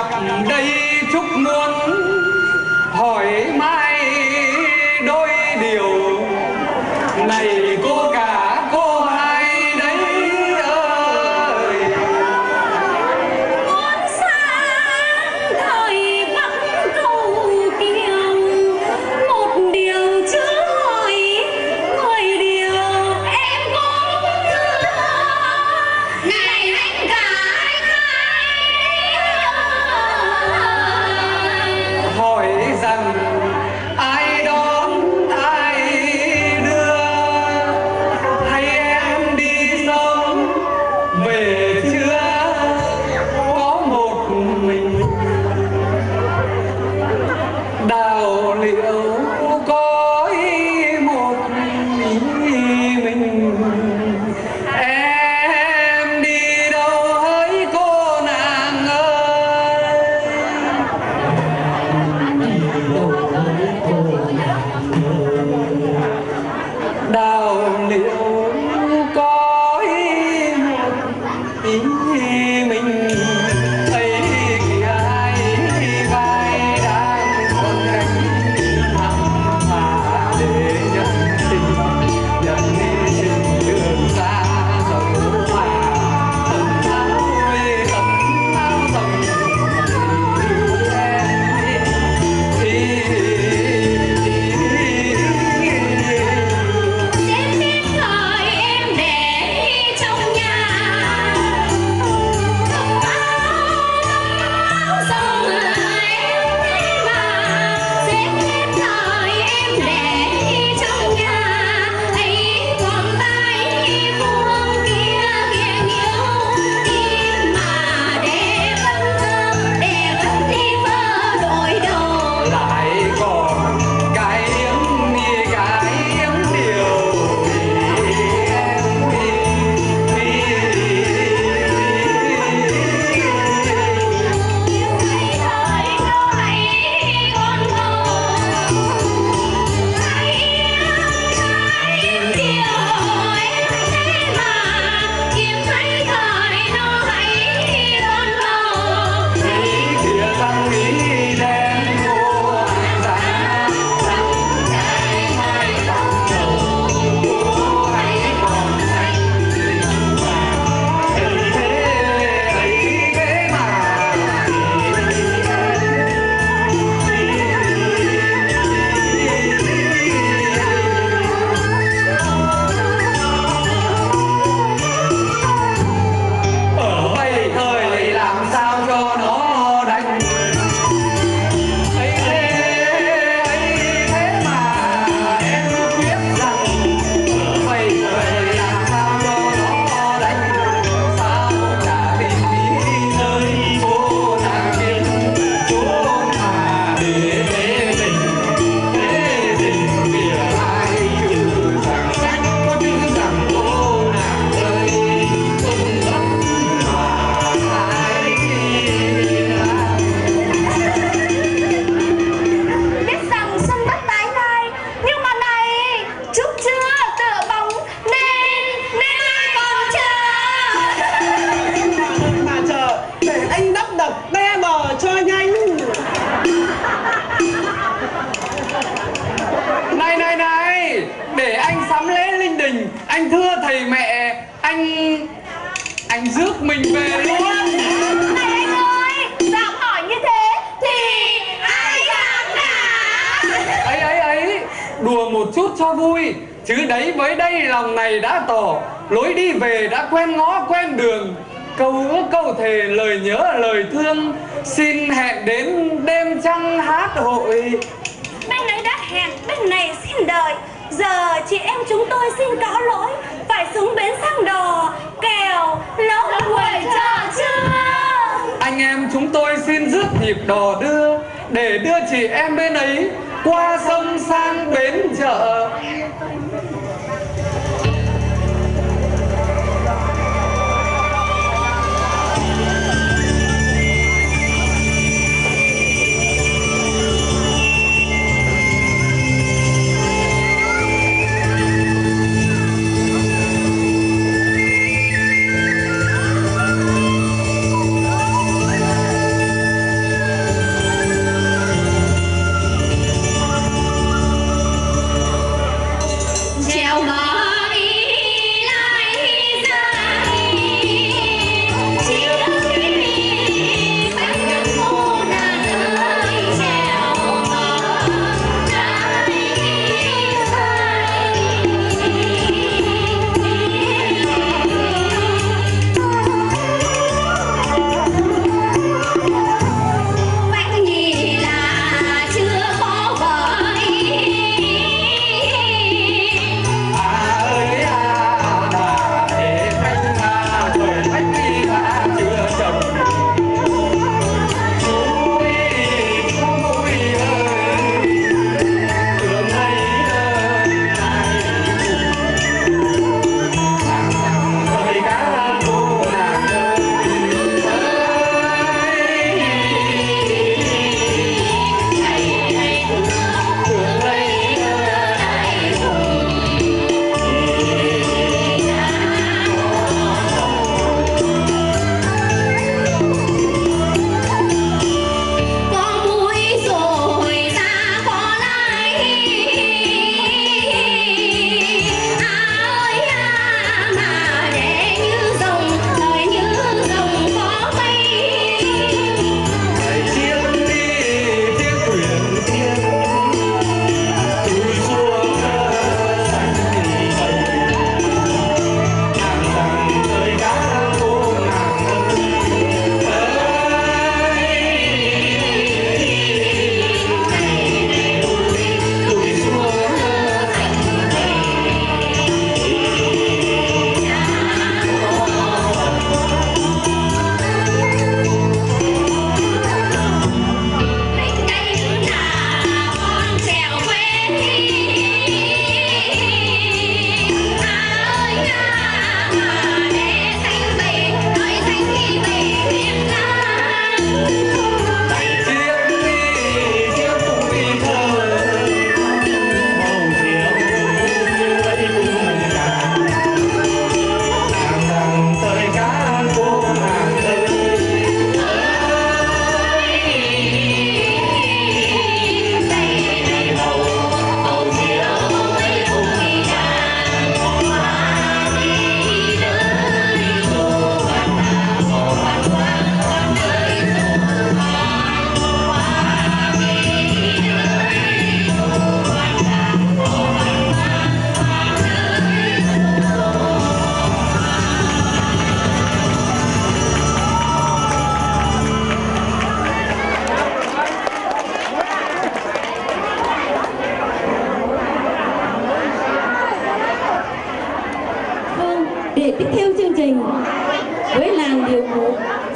H: đây chúc muốn hỏi mai đôi điều này cô cả cô hai đấy ơi.
D: Muôn sáng thời bắc cầu kiều, một điều chứ hỏi 10 điều em cũng thưa. Này anh cả
H: hỏi rằng ai đón ai đưa, hay em đi sớm về chưa có một mình. Đào liệu có một mình, em đi đâu hỡi cô nàng ơi. Đào liệu có một mình ấy kìa, ai vai đang còn cánh mà để nhận tình đường xa rộng mà tầm áo rộng
D: Em biết thời em để trong nhà, không áo rộng em mà. Em biết thời em để trong nhà, ấy còn tay buông kia kia nhiều tim mà để vẫn đi vơ đổi đầu.
H: lại còn cái yếm điều kia răng ý đen cô răng cô hãy còn xanh thế mà. Ở đây thời làm sao cho nó đánh ấy thế mà em biết rằng ở đây thời làm sao cho nó đánh, sao chả tìm đi nơi cô nàng kia chỗ mà để tình kìa ai chữ rằng sách có chữ rằng cô nàng ơi tung lắm mà ai
D: Biết rằng xuân bất tái lai, nhưng mà này chúc chưa tựa bóng nên còn chờ.
I: Mà chờ để anh đắp đập be bờ cho nhanh.
H: Này, để anh sắm lễ linh đình, anh thưa thầy mẹ, anh rước mình về luôn.
D: Này anh ơi, giọng hỏi như thế thì ai dám cả.
H: Ấy, đùa một chút cho vui, chứ đấy với đây lòng này đã tỏ, lối đi về đã quen ngõ quen đường, câu ước câu thề lời nhớ lời thương, xin hẹn đến đêm trăng hát hội.
D: Bên ấy đã hẹn, bên này xin đợi. Giờ chị em chúng tôi xin cáo lỗi, phải xuống bến sang đò kèo lốc quẩy chờ chưa.
H: Anh em chúng tôi xin rước nhịp đò đưa, để đưa chị em bên ấy qua sông sang bến chợ.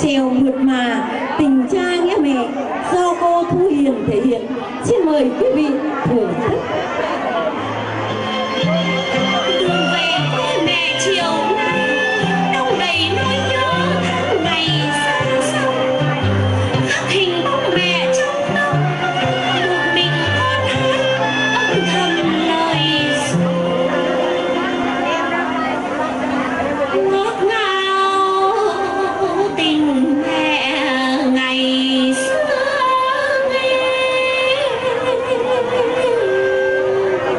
G: trèo mượt mà tình cha nghĩa mẹ do cô Thu Hiền thể hiện. Xin mời quý vị thưởng thức.
D: Đường về quê mẹ chiều nay đông đầy nỗi nhớ tháng ngày xa xăm, khắc hình bóng mẹ trong tâm, một mình con hát âm thầm lời ngọt ngào tình mẹ ngày xưa.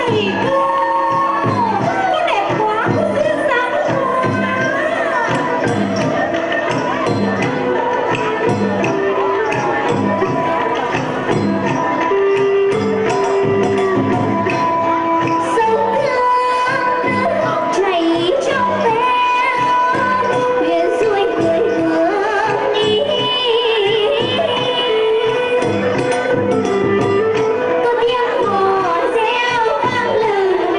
J: Có tiếng hò reo vang lừng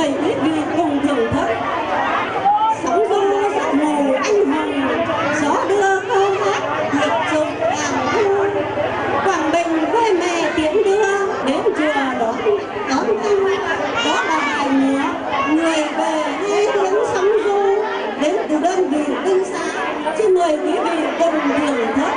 I: mời quý vị cùng thưởng thức sóng du giặc mù anh hùng, gió đưa câu hát nhịp dục đàn thu. Quảng Bình quê mẹ tiễn đưa đến chùa đón anh, đó là bài múa người về hai tiếng sóng du đến từ đơn vị Tinh Xá. Xin mời quý vị cùng thưởng thức.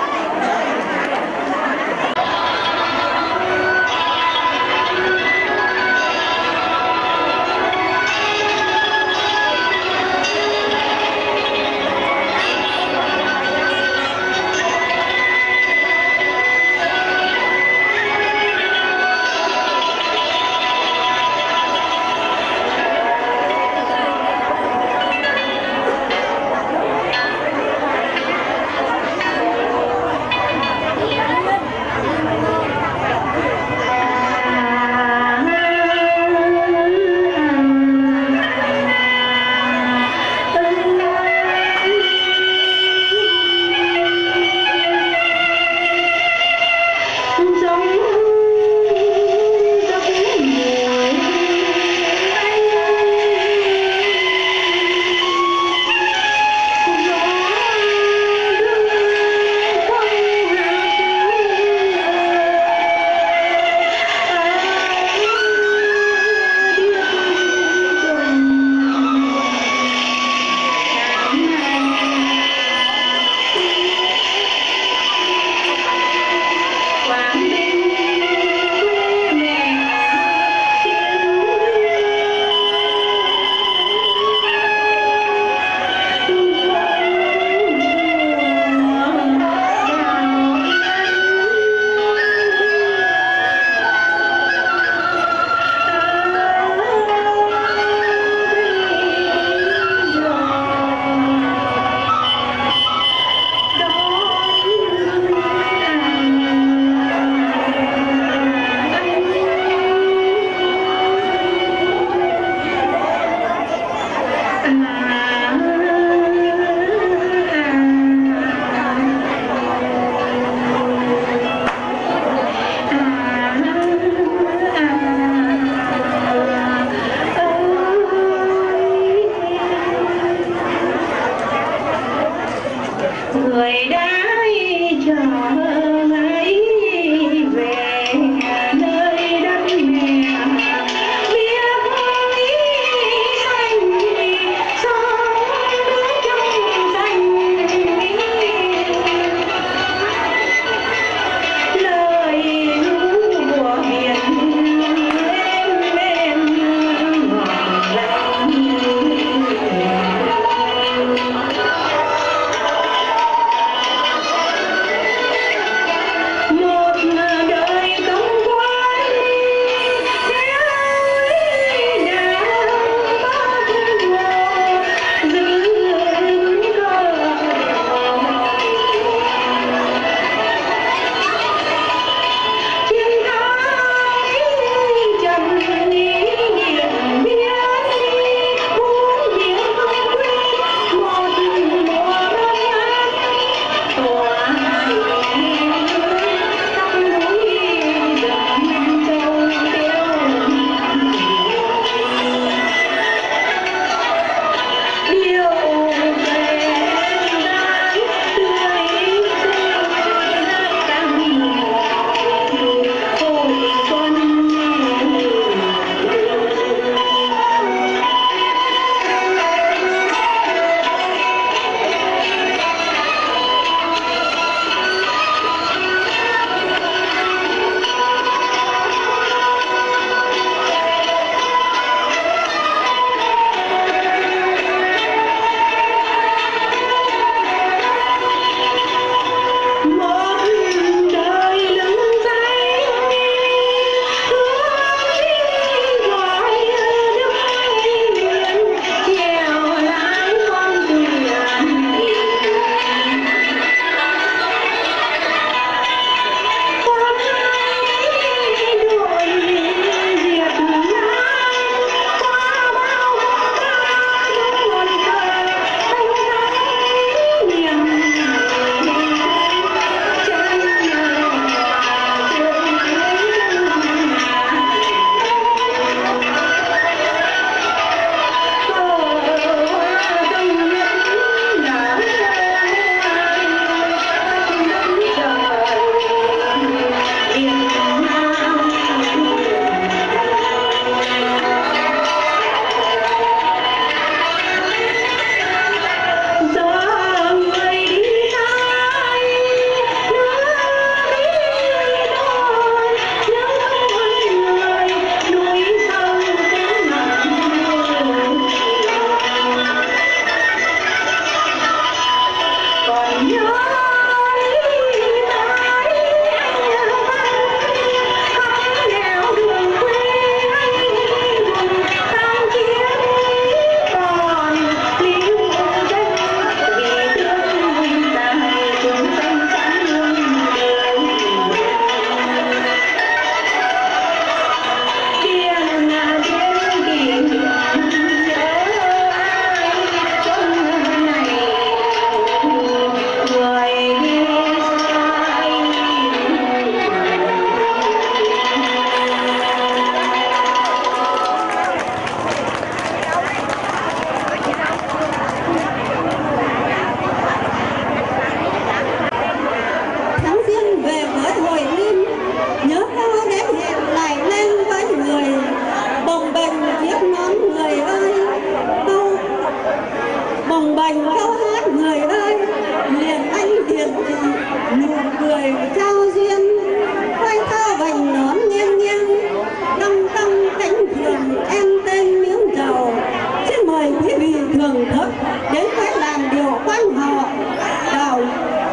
I: vành câu hát người ơi, liền anh hiền thị nụ cười trao duyên, quay thao vành nón nghiêng nghiêng, đong đong cánh thường em tên miếng trầu. Xin mời quý vị thưởng thức đến với làn điệu quan họ đào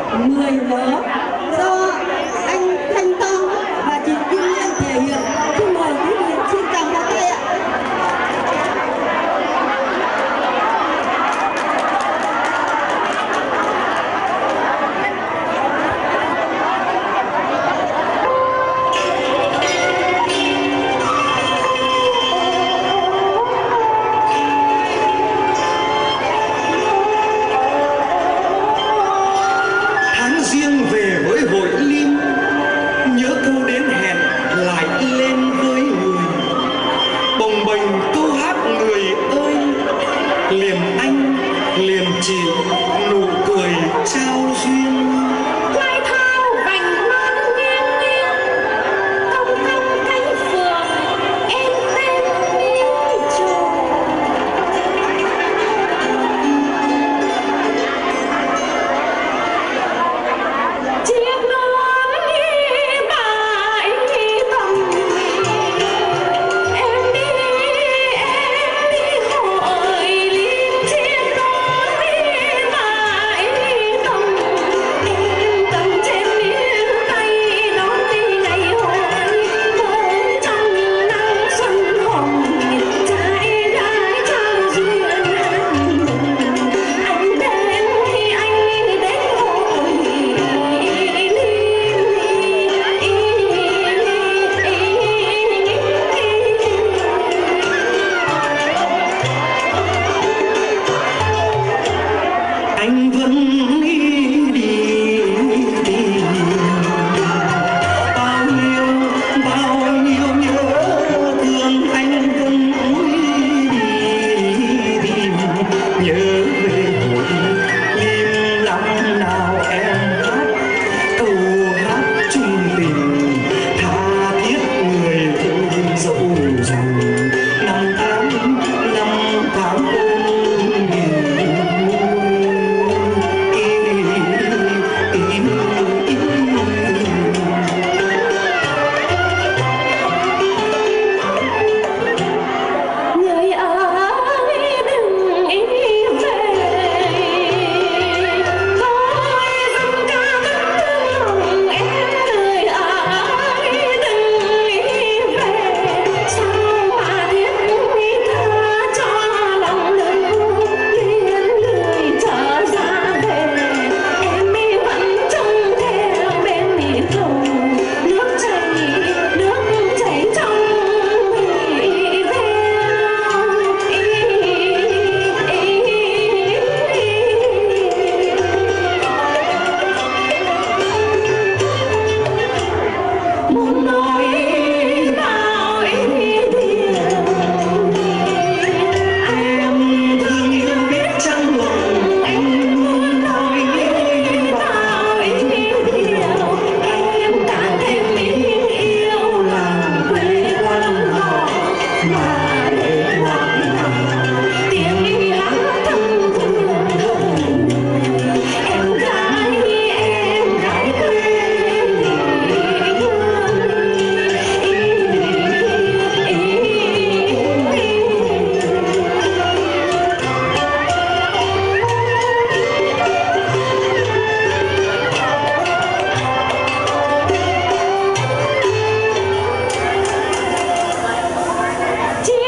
I: 10 vớ do anh Thanh Tông và chị Kim Liên thể hiện. Xin mời quý vị, xin chào các tay ạ.
B: Chia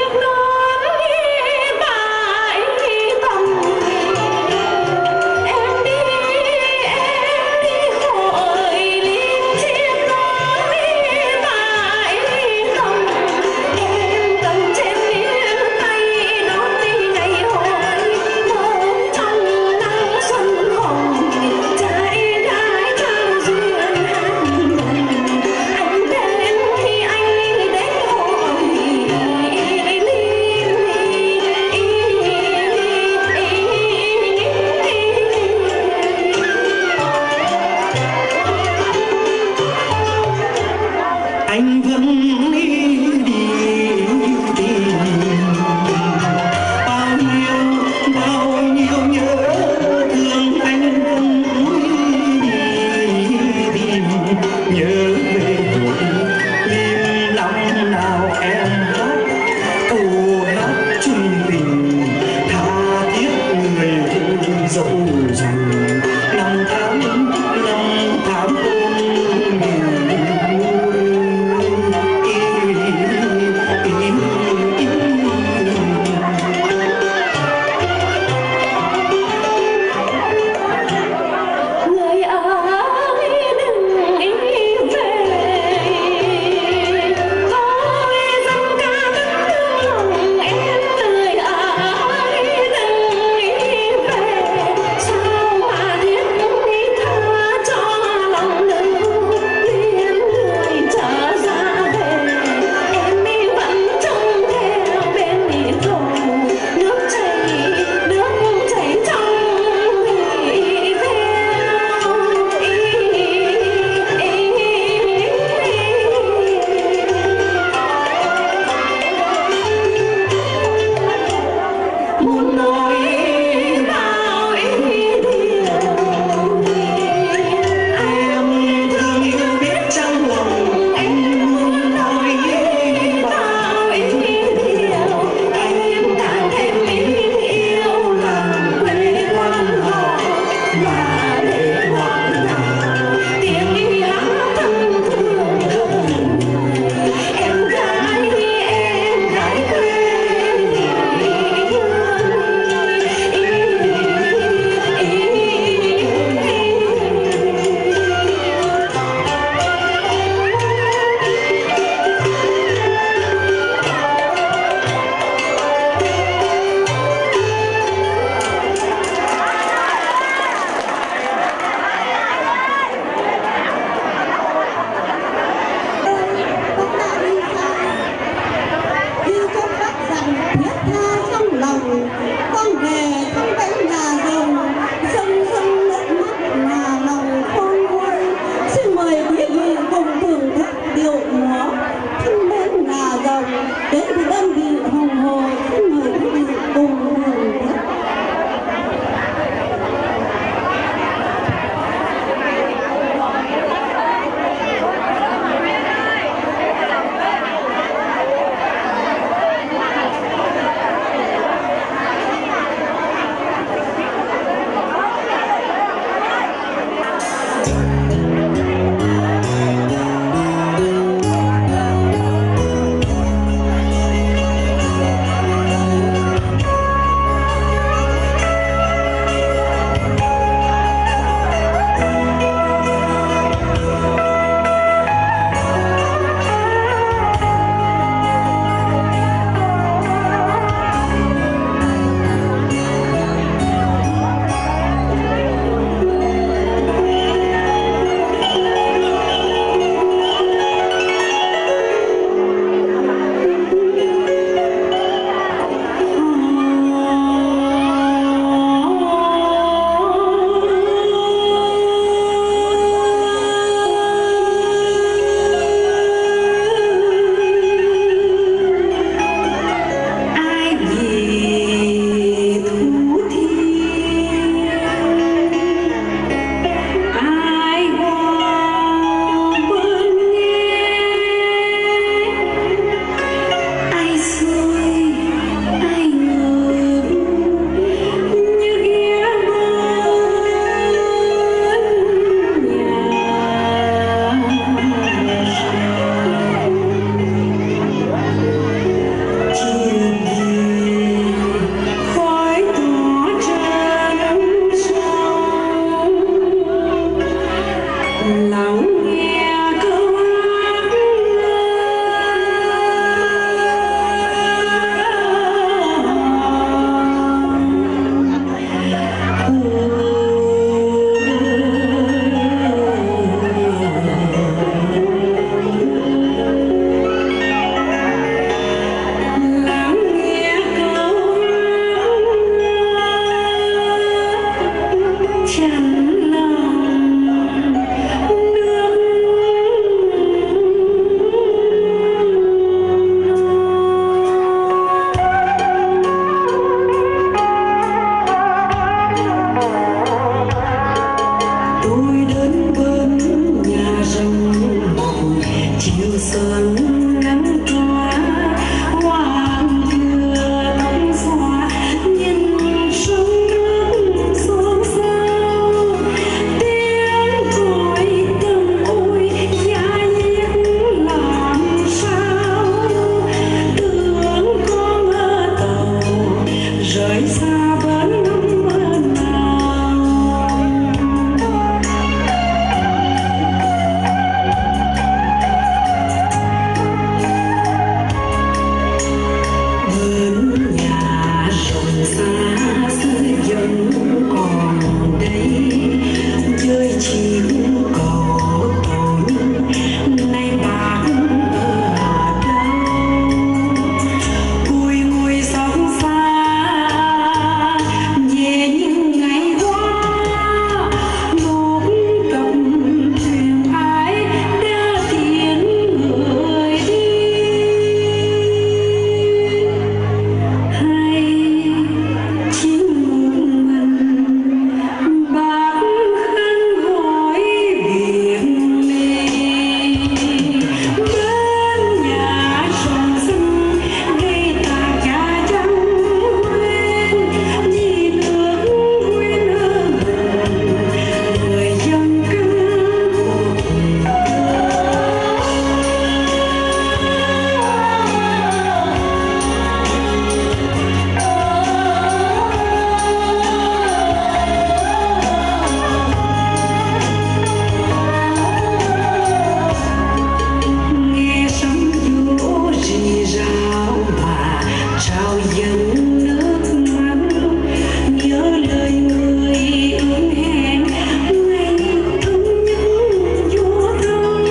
K: trào dâng nước mắt, nhớ lời người ước hẹn ngày thống nhất vô thân.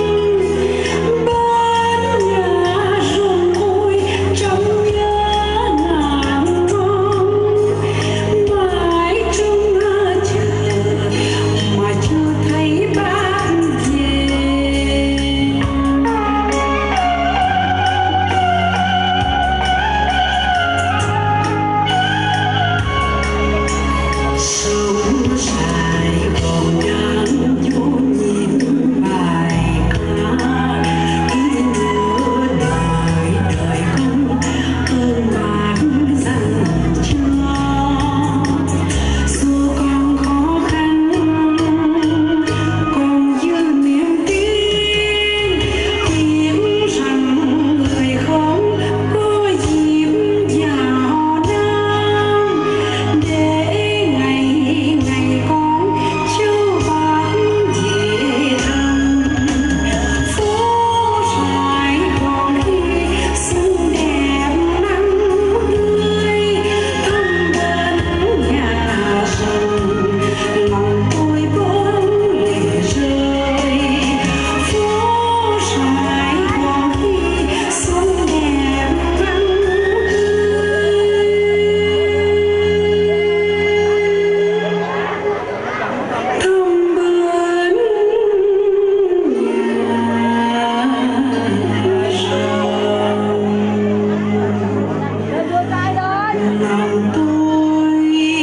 K: Bên nhà ruộng ôi trong nhớ ngàn con, mãi trông chờ mà chưa thấy bác về. Sống Sài Gòn đang vô nhịp bài ca, ý nhớ đời đời không ơn bác dành cho. Dù còn khó khăn còn dư niềm tin, biết rằng người không có dịp vào Nam, để ngày ngày con cháu bác về thăm. Phố Sài Gòn khi xinh đẹp nắng tươi, thăm bên nhà rừng lòng tôi bỗng lệ rơi. Phố Sài Gòn khi xinh đẹp nắng thăm bên lòng tôi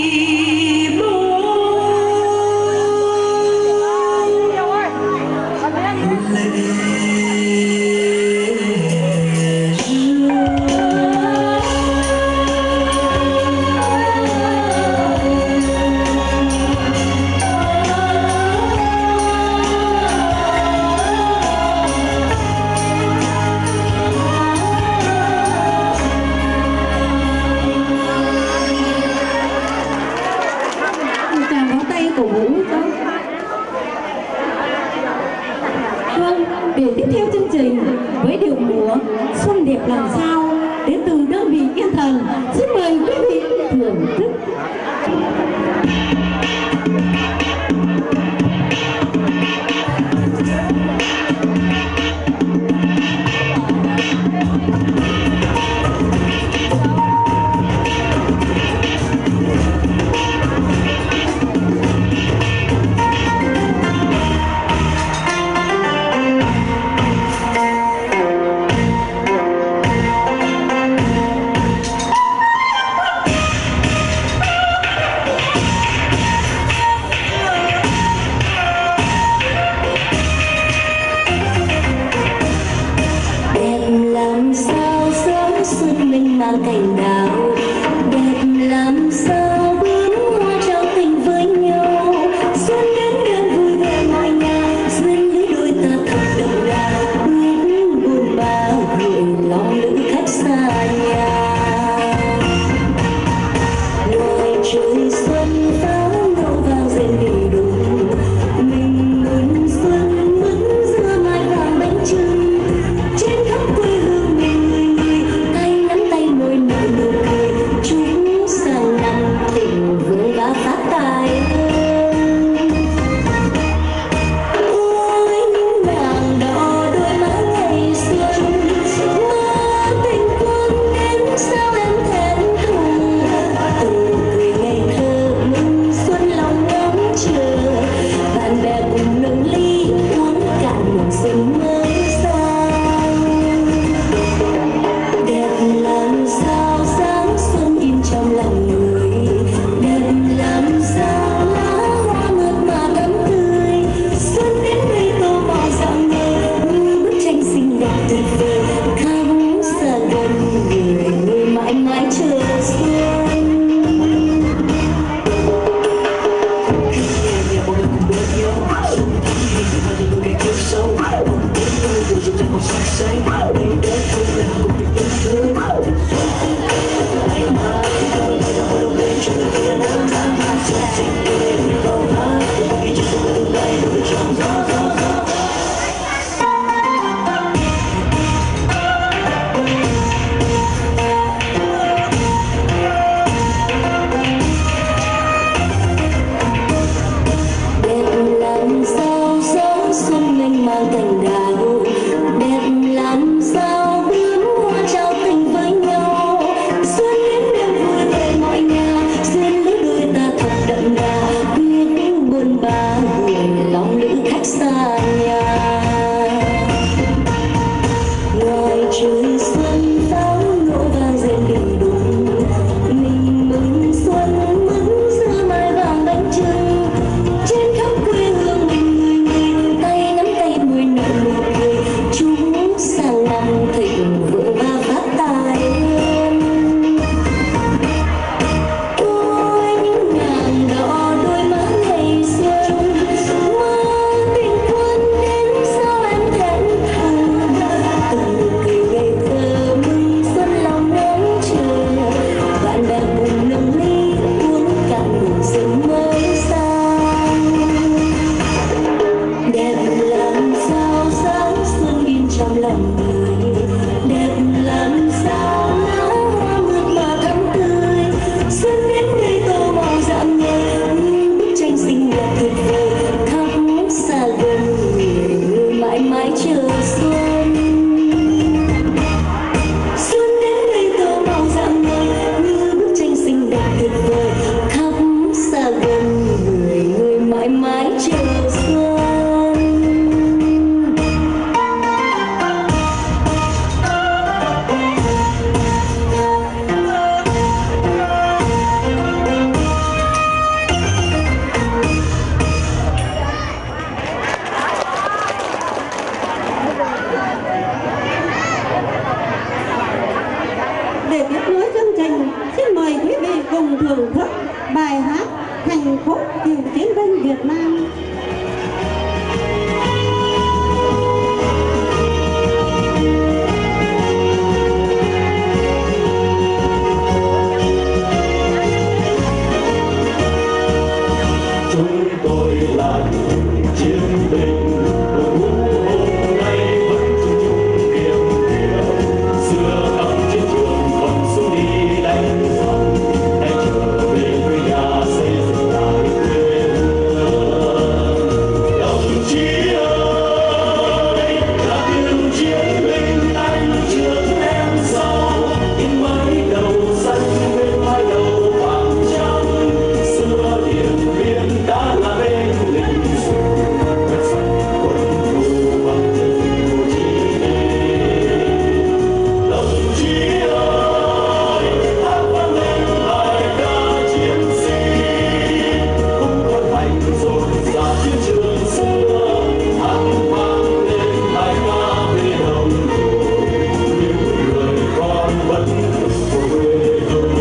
G: Chàng vỗ tay cổ vũ cho. Vâng, điều tiếp theo chương trình với điệu múa Xuân đẹp làm sao đến từ đơn vị Yên Thần. Xin mời quý vị thưởng thức.
D: Đẹp làm sao sớm xuân mình mang cành đào, đẹp làm sao bướm hoa trao tình với nhau. Xuân đến gần vui vẻ mọi nhà, duyên lưới đôi ta thật đậm đà, biết buồn ba gửi lo lữ khách xa nhà. Ngoài trời xuân pháo nổ vang rền đầy đùng, mình mừng xuân mừng giữa mai vàng bánh trưng. Trên khắp quê hương mình người người tay nắm tay môi nở nụ cười, chúc sang năm thịnh vượng và phát tài hơn. Ôi những nàng đỏ đôi má ngày xuân, mơ tình quân đến sao em thẹn thùng. Từng cười ngày thơ mừng xuân lòng ngóng chờ, bạn bè cùng nâng ly uống cạn mùa xuân mới sang. Đẹp làm sao sáng xuân in trong lòng người, đẹp làm sao lá hoa mượt mà đắm tươi. Xuân đến đây tô màu dạo nghề như bức tranh xinh đẹp tuyệt vời, khắp xa gần người người mãi mãi chờ xuân.
I: chương trình, xin mời quý vị cùng thưởng thức bài hát Hạnh phúc cựu chiến binh Việt Nam.
L: Chúng tôi là chiến binh đội ngũ hôm nay vẫn chung chung kiềm kiềm, xưa các chiến trường vẫn xuống đi đánh giặc, hãy trở về với nhà xây dựng lại quê hương. Đồng chí ơi, là cựu chiến binh anh trước em sau, in mái đầu xanh bên mái đầu vàng trắng, xưa Điện Biên đã là bên lịch sử, quét sạch quân thù bằng chân Hồ Chí Minh. Đồng chí ơi, hát vang lên bài ca chiến sĩ, khúc quân hành rộn rã chiến trường xưa, hát vang lên bài ca về đồng đội, những người con vẫn của quê hương.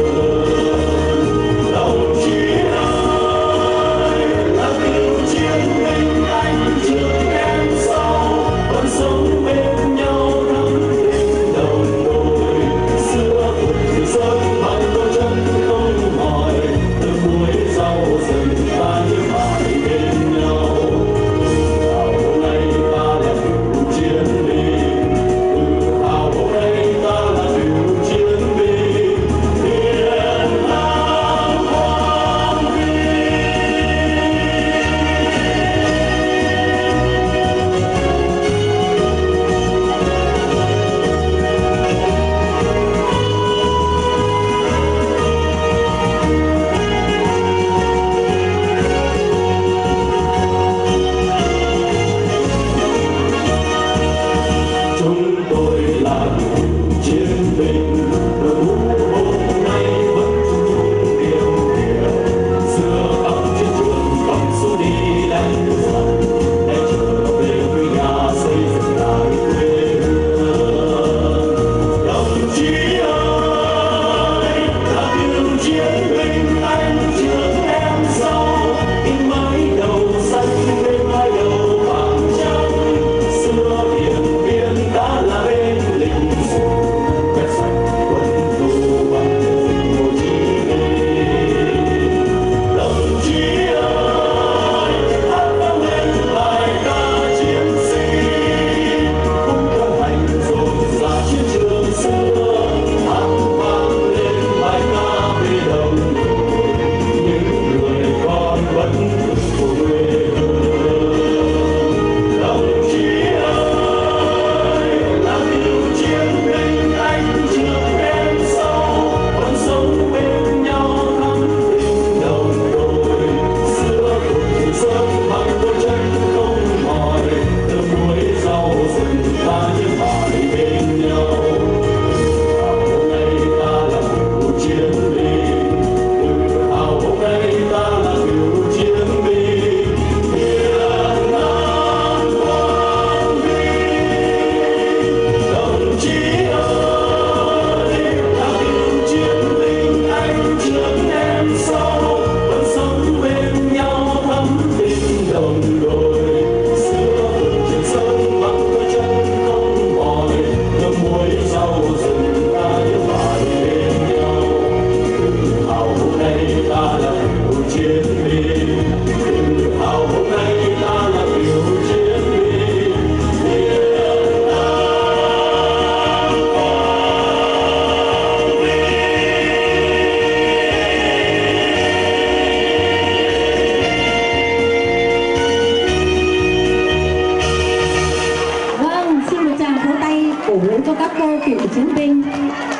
L: Đồng chí ơi, là cựu chiến binh anh trước em sau, vẫn sống bên nhau thắm tình đồng đội. Xưa cuộc dân bằng đôi chân không mỏi, từ muối rau rừng ta như mãi bên nhau. Hôm nay ta là cựu chiến binh, tự hào hôm nay ta là cựu chiến binh, Việt Nam quang vinh. Chúng tôi là cựu chiến binh đội ngũ hôm nay vẫn chung chung kiềm kiềm, xưa các chiến trường vẫn xuống đi đánh giặc, hãy trở về với nhà xây dựng lại quê hương. Đồng chí ơi, là cựu chiến binh anh trước em sau, in mái đầu xanh bên mái đầu vàng trắng, xưa Điện Biên đã là bên lịch sử, quét sạch quân thù bằng chân Hồ Chí Minh. Đồng chí ơi, hát vang lên bài ca chiến sĩ, khúc quân hành rộn rã chiến trường xưa, hát vang lên bài ca về đồng đội, những người con vẫn của quê hương. Đồng chí ơi, là cựu chiến binh anh trước em sau, vẫn sống bên nhau thắm tình đồng đội. Xưa cuộc dân bằng đôi chân không mỏi, từ muối rau rừng ta như mãi bên nhau. Hôm nay ta là cựu chiến binh, tự hào hôm nay ta là cựu chiến binh, Việt Nam quang vinh. Đồng chí ơi, là cựu chiến binh anh trước em sau, vẫn sống bên nhau thắm tình đồng đội. Xưa cuộc dân bằng đôi chân không mỏi, từ muối rau rừng ta như mãi bên nhau. Tự hào hôm nay ta là cựu chiến binh, tự hào hôm nay ta là cựu chiến binh, Việt Nam quang vinh.
G: Vâng, xin một tràng vỗ tay cổ vũ cho các cô cựu chiến binh.